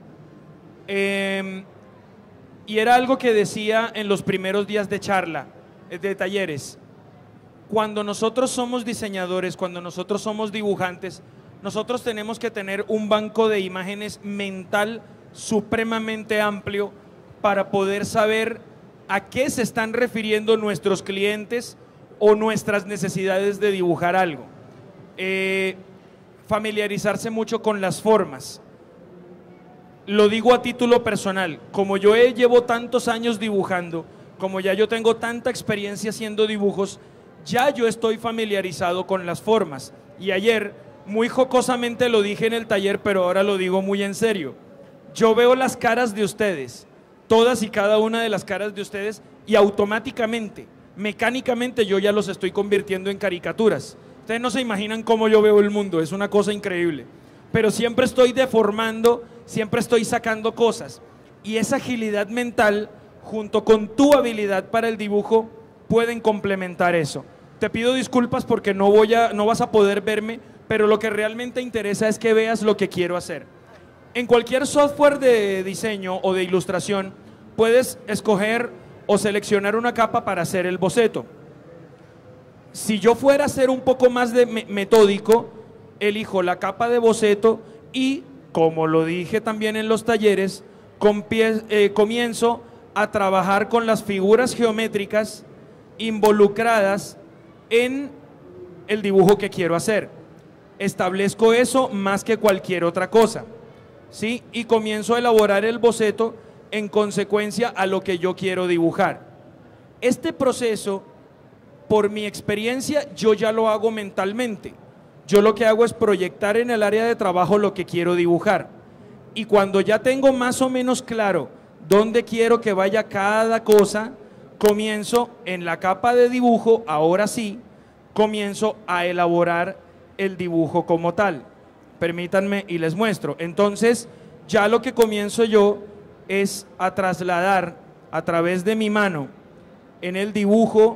Y era algo que decía en los primeros días de charla, de talleres. Cuando nosotros somos diseñadores, cuando nosotros somos dibujantes, nosotros tenemos que tener un banco de imágenes mental supremamente amplio para poder saber a qué se están refiriendo nuestros clientes o nuestras necesidades de dibujar algo. Familiarizarse mucho con las formas. Lo digo a título personal, como yo llevo tantos años dibujando, como ya yo tengo tanta experiencia haciendo dibujos, ya yo estoy familiarizado con las formas. Y ayer, muy jocosamente lo dije en el taller, pero ahora lo digo muy en serio. Yo veo las caras de ustedes, todas y cada una de las caras de ustedes, y automáticamente, mecánicamente yo ya los estoy convirtiendo en caricaturas. Ustedes no se imaginan cómo yo veo el mundo, es una cosa increíble. Pero siempre estoy deformando, siempre estoy sacando cosas. Y esa agilidad mental, junto con tu habilidad para el dibujo, pueden complementar eso. te pido disculpas porque no vas a poder verme, pero lo que realmente interesa es que veas lo que quiero hacer. En cualquier software de diseño o de ilustración, puedes escoger o seleccionar una capa para hacer el boceto. Si yo fuera a ser un poco más metódico, elijo la capa de boceto y, como lo dije también en los talleres, comienzo a trabajar con las figuras geométricas involucradas en el dibujo que quiero hacer. Establezco eso más que cualquier otra cosa, ¿sí? Y comienzo a elaborar el boceto en consecuencia a lo que yo quiero dibujar. Este proceso, por mi experiencia, yo ya lo hago mentalmente. Yo lo que hago es proyectar en el área de trabajo lo que quiero dibujar. Y cuando ya tengo más o menos claro dónde quiero que vaya cada cosa, comienzo en la capa de dibujo, ahora sí, comienzo a elaborar el dibujo como tal. Permítanme y les muestro. Entonces, ya lo que comienzo yo es a trasladar a través de mi mano en el dibujo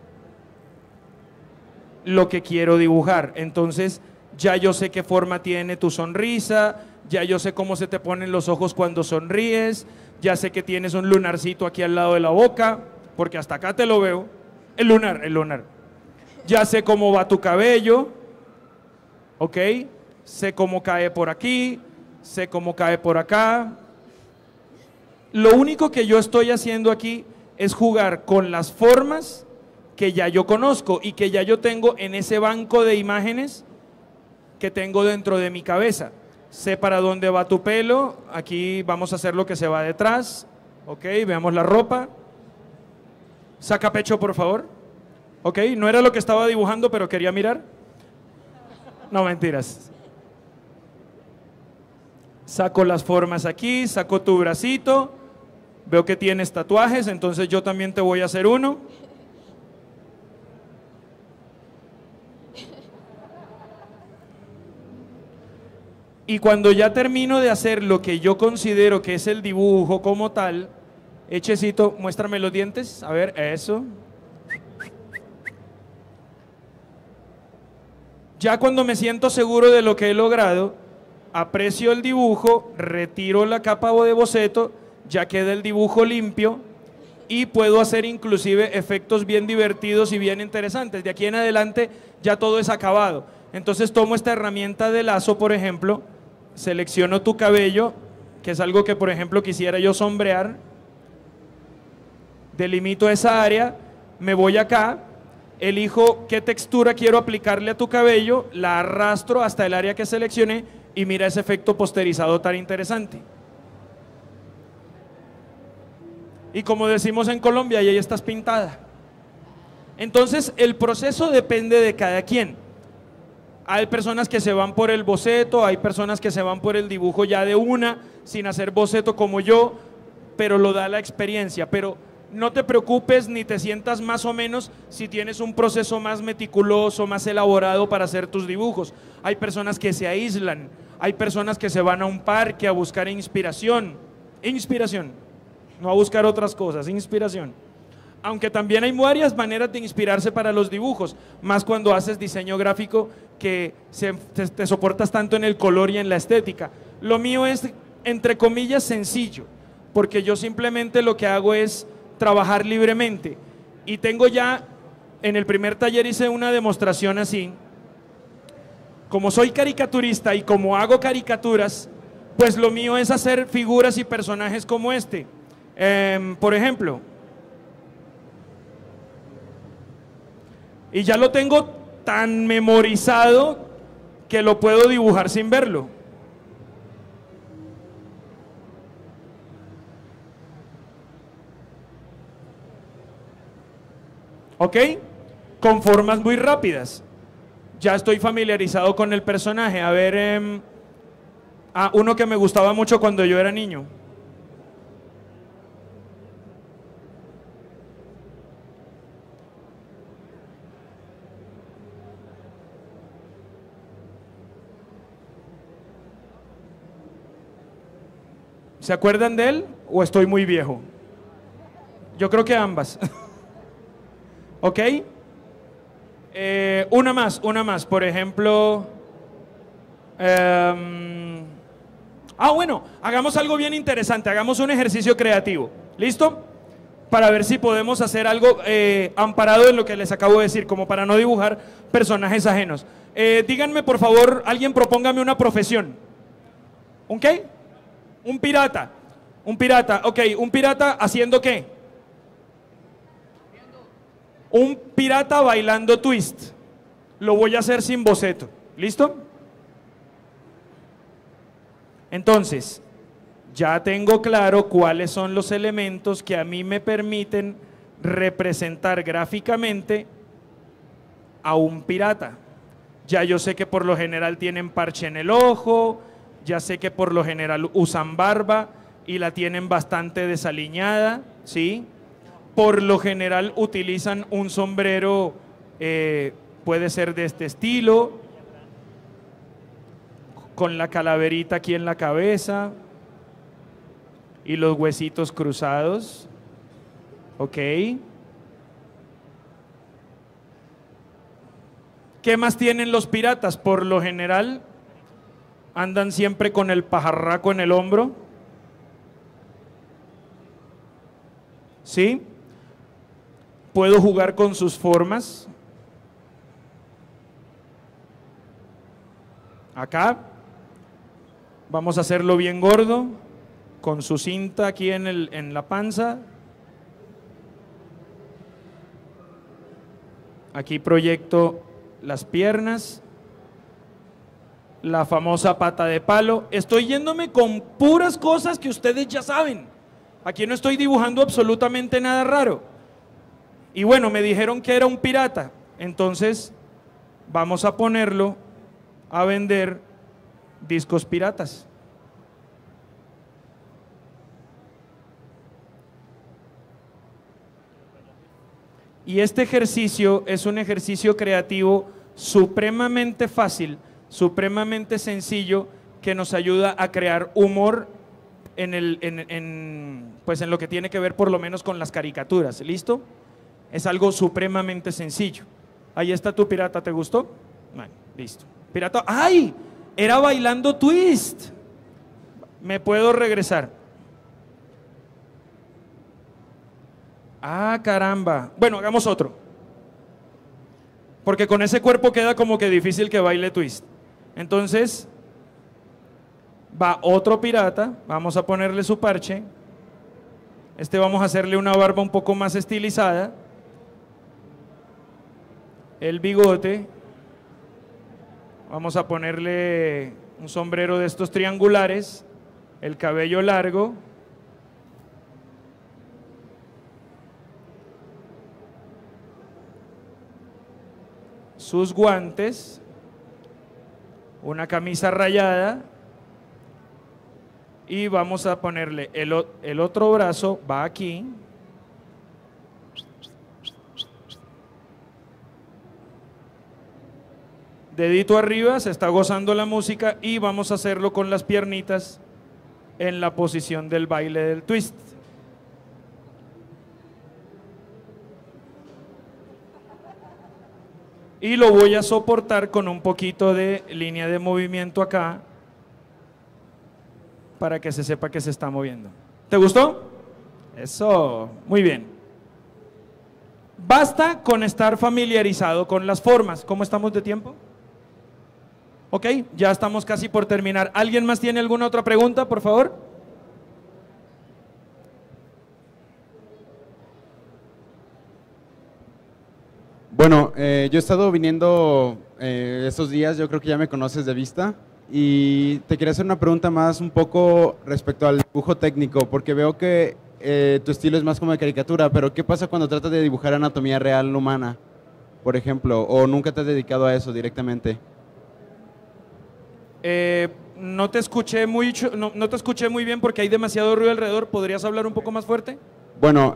lo que quiero dibujar. Entonces, ya yo sé qué forma tiene tu sonrisa, ya yo sé cómo se te ponen los ojos cuando sonríes, ya sé que tienes un lunarcito aquí al lado de la boca, porque hasta acá te lo veo. El lunar. Ya sé cómo va tu cabello, ¿ok? Sé cómo cae por aquí, sé cómo cae por acá. Lo único que yo estoy haciendo aquí es jugar con las formas que ya yo conozco y que ya yo tengo en ese banco de imágenes que tengo dentro de mi cabeza. Sé para dónde va tu pelo, aquí vamos a hacer lo que se va detrás, ok, veamos la ropa. Saca pecho, por favor. Ok, no era lo que estaba dibujando, pero quería mirar. No, mentiras. Saco las formas aquí, saco tu bracito, veo que tienes tatuajes, entonces yo también te voy a hacer uno. Y cuando ya termino de hacer lo que yo considero que es el dibujo como tal, Echecito, muéstrame los dientes, a ver, eso. Ya cuando me siento seguro de lo que he logrado, aprecio el dibujo, retiro la capa de boceto, ya queda el dibujo limpio y puedo hacer inclusive efectos bien divertidos y bien interesantes. De aquí en adelante ya todo es acabado. Entonces tomo esta herramienta de lazo, por ejemplo, selecciono tu cabello, que es algo que por ejemplo quisiera yo sombrear, delimito esa área, me voy acá, elijo qué textura quiero aplicarle a tu cabello, la arrastro hasta el área que seleccioné y mira ese efecto posterizado tan interesante. Y como decimos en Colombia, y ahí estás pintada. Entonces el proceso depende de cada quien. Hay personas que se van por el boceto, hay personas que se van por el dibujo ya de una, sin hacer boceto como yo, pero lo da la experiencia. Pero no te preocupes ni te sientas más o menos si tienes un proceso más meticuloso, más elaborado para hacer tus dibujos. Hay personas que se aíslan, hay personas que se van a un parque a buscar inspiración, no a buscar otras cosas, inspiración. Aunque también hay varias maneras de inspirarse para los dibujos, más cuando haces diseño gráfico que te soportas tanto en el color y en la estética. Lo mío es, entre comillas, sencillo, porque yo simplemente lo que hago es trabajar libremente. Y tengo ya, en el primer taller hice una demostración así. Como soy caricaturista y como hago caricaturas, pues lo mío es hacer figuras y personajes como este. Por ejemplo, y ya lo tengo tan memorizado que lo puedo dibujar sin verlo. ¿Ok? Con formas muy rápidas. Ya estoy familiarizado con el personaje. A ver, uno que me gustaba mucho cuando yo era niño. ¿Se acuerdan de él o estoy muy viejo? Yo creo que ambas. ¿Ok? Una más. Por ejemplo, bueno, hagamos algo bien interesante, hagamos un ejercicio creativo. ¿Listo? Para ver si podemos hacer algo amparado en lo que les acabo de decir, como para no dibujar personajes ajenos. Díganme, por favor, alguien propóngame una profesión. ¿Un qué? Un pirata. Un pirata, ok. ¿Un pirata haciendo qué? Un pirata bailando twist. Lo voy a hacer sin boceto. ¿Listo? Entonces, ya tengo claro cuáles son los elementos que a mí me permiten representar gráficamente a un pirata. Ya yo sé que por lo general tienen parche en el ojo, ya sé que por lo general usan barba y la tienen bastante desaliñada, ¿sí? Por lo general utilizan un sombrero, puede ser de este estilo, con la calaverita aquí en la cabeza y los huesitos cruzados, ¿ok? ¿Qué más tienen los piratas? Por lo general andan siempre con el pajarraco en el hombro, ¿sí? Puedo jugar con sus formas. Acá vamos a hacerlo bien gordo, con su cinta aquí en la panza. Aquí proyecto las piernas, la famosa pata de palo. Estoy yéndome con puras cosas que ustedes ya saben. Aquí no estoy dibujando absolutamente nada raro. Y bueno, me dijeron que era un pirata, entonces vamos a ponerlo a vender discos piratas. Y este ejercicio es un ejercicio creativo supremamente fácil, supremamente sencillo, que nos ayuda a crear humor pues en lo que tiene que ver por lo menos con las caricaturas. ¿Listo? Es algo supremamente sencillo. Ahí está tu pirata, ¿te gustó? Bueno, listo. Pirata, ¡ay! Era bailando twist. Me puedo regresar. Ah, caramba. Bueno, hagamos otro. Porque con ese cuerpo queda como que difícil que baile twist. Entonces, va otro pirata. Vamos a ponerle su parche. Vamos a hacerle una barba un poco más estilizada. El bigote. Vamos a ponerle un sombrero de estos triangulares. El cabello largo. Sus guantes, una camisa rayada y vamos a ponerle el otro brazo, va aquí. Dedito arriba, se está gozando la música y vamos a hacerlo con las piernitas en la posición del baile del twist. Y lo voy a soportar con un poquito de línea de movimiento acá para que se sepa que se está moviendo. ¿Te gustó? Eso, muy bien. Basta con estar familiarizado con las formas. ¿Cómo estamos de tiempo? Ok, ya estamos casi por terminar. ¿Alguien más tiene alguna otra pregunta, por favor? Bueno, yo he estado viniendo estos días, yo creo que ya me conoces de vista, y te quería hacer una pregunta más un poco respecto al dibujo técnico, porque veo que tu estilo es más como de caricatura, pero ¿qué pasa cuando tratas de dibujar anatomía real humana, por ejemplo, o nunca te has dedicado a eso directamente? No te escuché no te escuché muy bien porque hay demasiado ruido alrededor. ¿Podrías hablar un poco más fuerte? Bueno,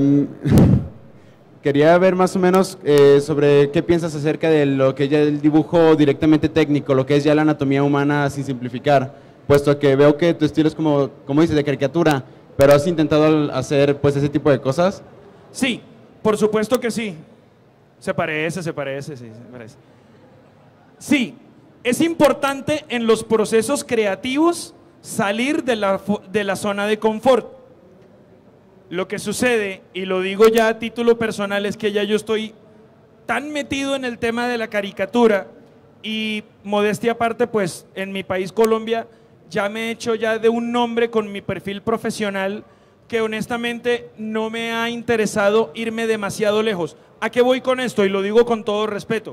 quería ver más o menos sobre qué piensas acerca de lo que es ya el dibujo directamente técnico, lo que es ya la anatomía humana sin simplificar, puesto que veo que tu estilo es como dices, de caricatura, pero ¿has intentado hacer pues ese tipo de cosas? Sí, por supuesto que sí. Se parece, sí, se parece. Sí, es importante en los procesos creativos salir de la zona de confort. Lo que sucede, y lo digo ya a título personal, es que ya yo estoy tan metido en el tema de la caricatura y modestia aparte, pues en mi país Colombia ya me he hecho ya de un nombre con mi perfil profesional que honestamente no me ha interesado irme demasiado lejos. ¿A qué voy con esto? Y lo digo con todo respeto.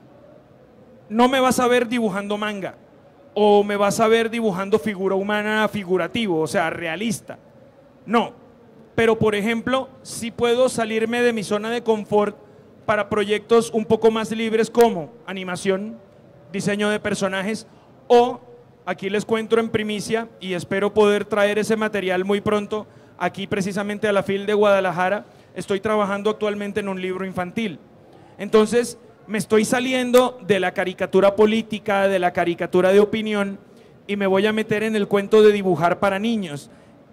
No me vas a ver dibujando manga o me vas a ver dibujando figura humana figurativo, o sea, realista. No, pero por ejemplo, sí puedo salirme de mi zona de confort para proyectos un poco más libres como animación, diseño de personajes o, aquí les cuento en primicia y espero poder traer ese material muy pronto, aquí precisamente a la FIL de Guadalajara, estoy trabajando actualmente en un libro infantil. Entonces, me estoy saliendo de la caricatura política, de la caricatura de opinión y me voy a meter en el cuento de dibujar para niños.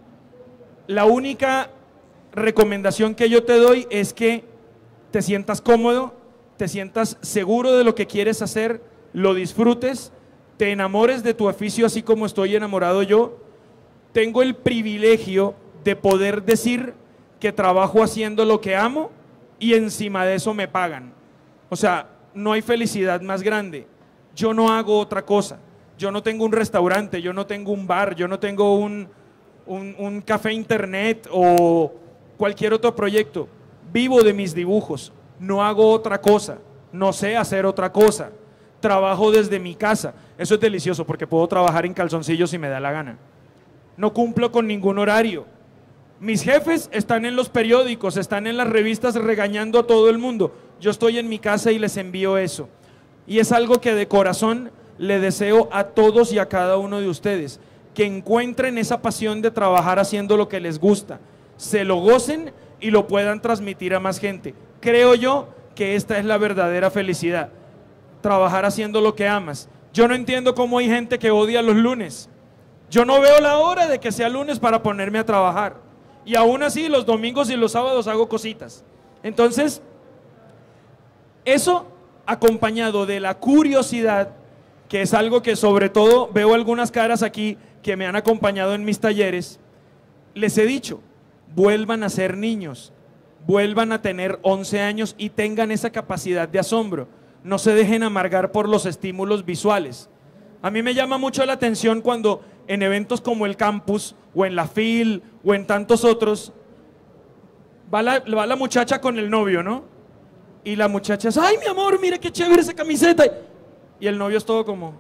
La única recomendación que yo te doy es que te sientas cómodo, te sientas seguro de lo que quieres hacer, lo disfrutes, te enamores de tu oficio así como estoy enamorado yo. Tengo el privilegio de poder decir que trabajo haciendo lo que amo y encima de eso me pagan. O sea, no hay felicidad más grande. Yo no hago otra cosa. Yo no tengo un restaurante, yo no tengo un bar, yo no tengo un café internet o cualquier otro proyecto. Vivo de mis dibujos, no hago otra cosa, no sé hacer otra cosa. Trabajo desde mi casa. Eso es delicioso porque puedo trabajar en calzoncillos si me da la gana. No cumplo con ningún horario. Mis jefes están en los periódicos, están en las revistas regañando a todo el mundo. Yo estoy en mi casa y les envío eso. Y es algo que de corazón le deseo a todos y a cada uno de ustedes, que encuentren esa pasión de trabajar haciendo lo que les gusta, se lo gocen y lo puedan transmitir a más gente. Creo yo que esta es la verdadera felicidad, trabajar haciendo lo que amas. Yo no entiendo cómo hay gente que odia los lunes. Yo no veo la hora de que sea lunes para ponerme a trabajar. Y aún así los domingos y los sábados hago cositas. Entonces, eso acompañado de la curiosidad, que es algo que sobre todo veo algunas caras aquí que me han acompañado en mis talleres, les he dicho, vuelvan a ser niños, vuelvan a tener 11 años y tengan esa capacidad de asombro. No se dejen amargar por los estímulos visuales. A mí me llama mucho la atención cuando en eventos como el campus o en la FIL o en tantos otros va la muchacha con el novio, ¿no? Y la muchacha es, ay mi amor, mira qué chévere esa camiseta. Y el novio es todo como,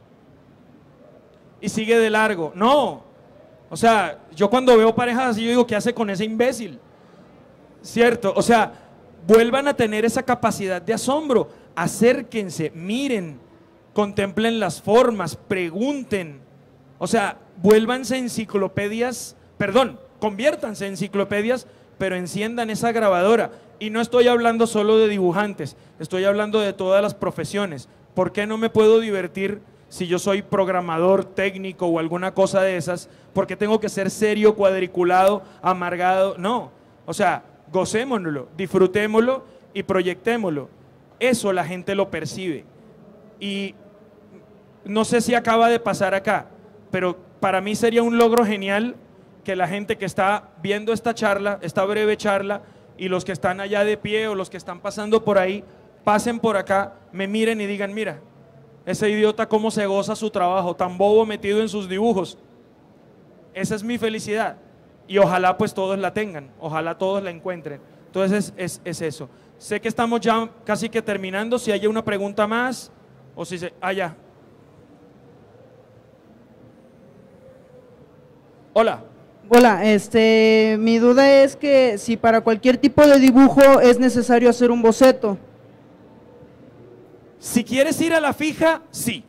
y sigue de largo. No, o sea, yo cuando veo parejas así, yo digo, ¿qué hace con ese imbécil? ¿Cierto? O sea, vuelvan a tener esa capacidad de asombro, acérquense, miren, contemplen las formas, pregunten. O sea, vuélvanse enciclopedias, perdón, conviértanse en enciclopedias, pero enciendan esa grabadora. Y no estoy hablando solo de dibujantes, estoy hablando de todas las profesiones. ¿Por qué no me puedo divertir si yo soy programador, técnico o alguna cosa de esas? ¿Por qué tengo que ser serio, cuadriculado, amargado? No, o sea, gocémoslo, disfrutémoslo y proyectémoslo. Eso la gente lo percibe. Y no sé si acaba de pasar acá, pero para mí sería un logro genial que la gente que está viendo esta charla, esta breve charla, y los que están allá de pie o los que están pasando por ahí, pasen por acá, me miren y digan, mira, ese idiota cómo se goza su trabajo, tan bobo metido en sus dibujos. Esa es mi felicidad. Y ojalá pues todos la tengan, ojalá todos la encuentren. Entonces es eso. Sé que estamos ya casi que terminando, si hay una pregunta más, o si se... ya. Hola. Hola, mi duda es que si para cualquier tipo de dibujo es necesario hacer un boceto. Si quieres ir a la fija, sí.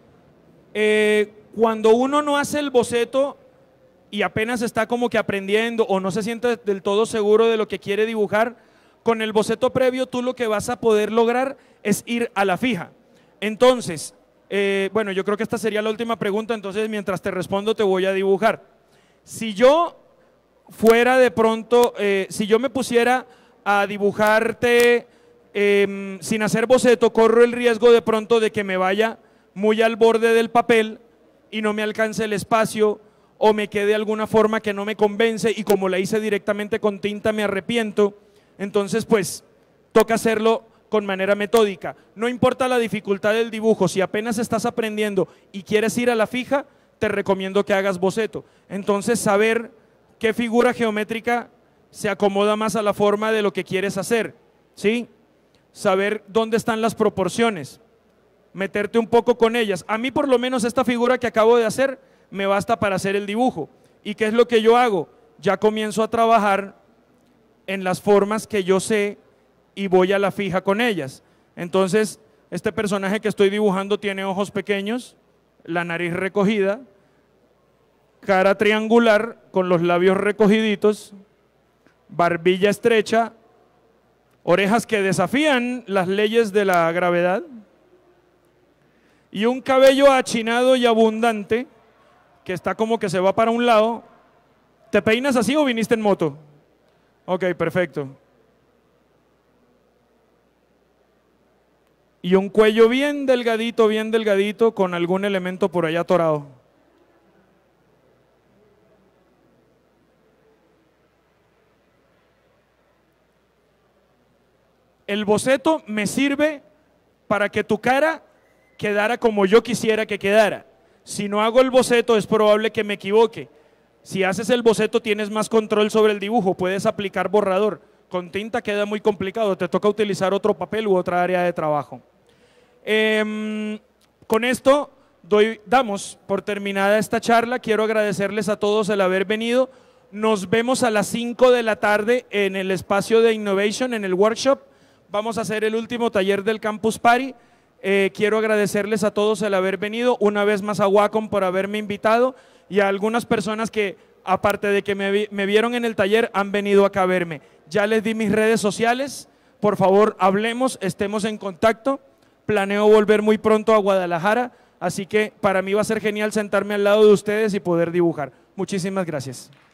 Cuando uno no hace el boceto y apenas está como que aprendiendo o no se siente del todo seguro de lo que quiere dibujar, con el boceto previo tú lo que vas a poder lograr es ir a la fija. Entonces, bueno, yo creo que esta sería la última pregunta, entonces mientras te respondo te voy a dibujar. Si yo fuera de pronto, si yo me pusiera a dibujarte sin hacer boceto corro el riesgo de pronto de que me vaya muy al borde del papel y no me alcance el espacio o me quede de alguna forma que no me convence y como la hice directamente con tinta me arrepiento. Entonces pues toca hacerlo con manera metódica. No importa la dificultad del dibujo, si apenas estás aprendiendo y quieres ir a la fija, te recomiendo que hagas boceto. Entonces saber qué figura geométrica se acomoda más a la forma de lo que quieres hacer, ¿sí? Saber dónde están las proporciones, meterte un poco con ellas. A mí por lo menos esta figura que acabo de hacer me basta para hacer el dibujo. ¿Y qué es lo que yo hago? Ya comienzo a trabajar en las formas que yo sé y voy a la fija con ellas. Entonces, este personaje que estoy dibujando tiene ojos pequeños, la nariz recogida, cara triangular con los labios recogiditos, barbilla estrecha, orejas que desafían las leyes de la gravedad y un cabello achinado y abundante que está como que se va para un lado. ¿Te peinas así o viniste en moto? Ok, perfecto. Y un cuello bien delgadito, con algún elemento por allá atorado. El boceto me sirve para que tu cara quedara como yo quisiera que quedara. Si no hago el boceto es probable que me equivoque. Si haces el boceto tienes más control sobre el dibujo, puedes aplicar borrador. Con tinta queda muy complicado, te toca utilizar otro papel u otra área de trabajo. Con esto damos por terminada esta charla. Quiero agradecerles a todos el haber venido. Nos vemos a las 5 de la tarde en el espacio de Innovation, en el workshop. Vamos a hacer el último taller del Campus Party. Quiero agradecerles a todos el haber venido, una vez más a Wacom por haberme invitado y a algunas personas que, aparte de que me vieron en el taller, han venido acá a verme. Ya les di mis redes sociales, por favor hablemos, estemos en contacto. Planeo volver muy pronto a Guadalajara, así que para mí va a ser genial sentarme al lado de ustedes y poder dibujar. Muchísimas gracias.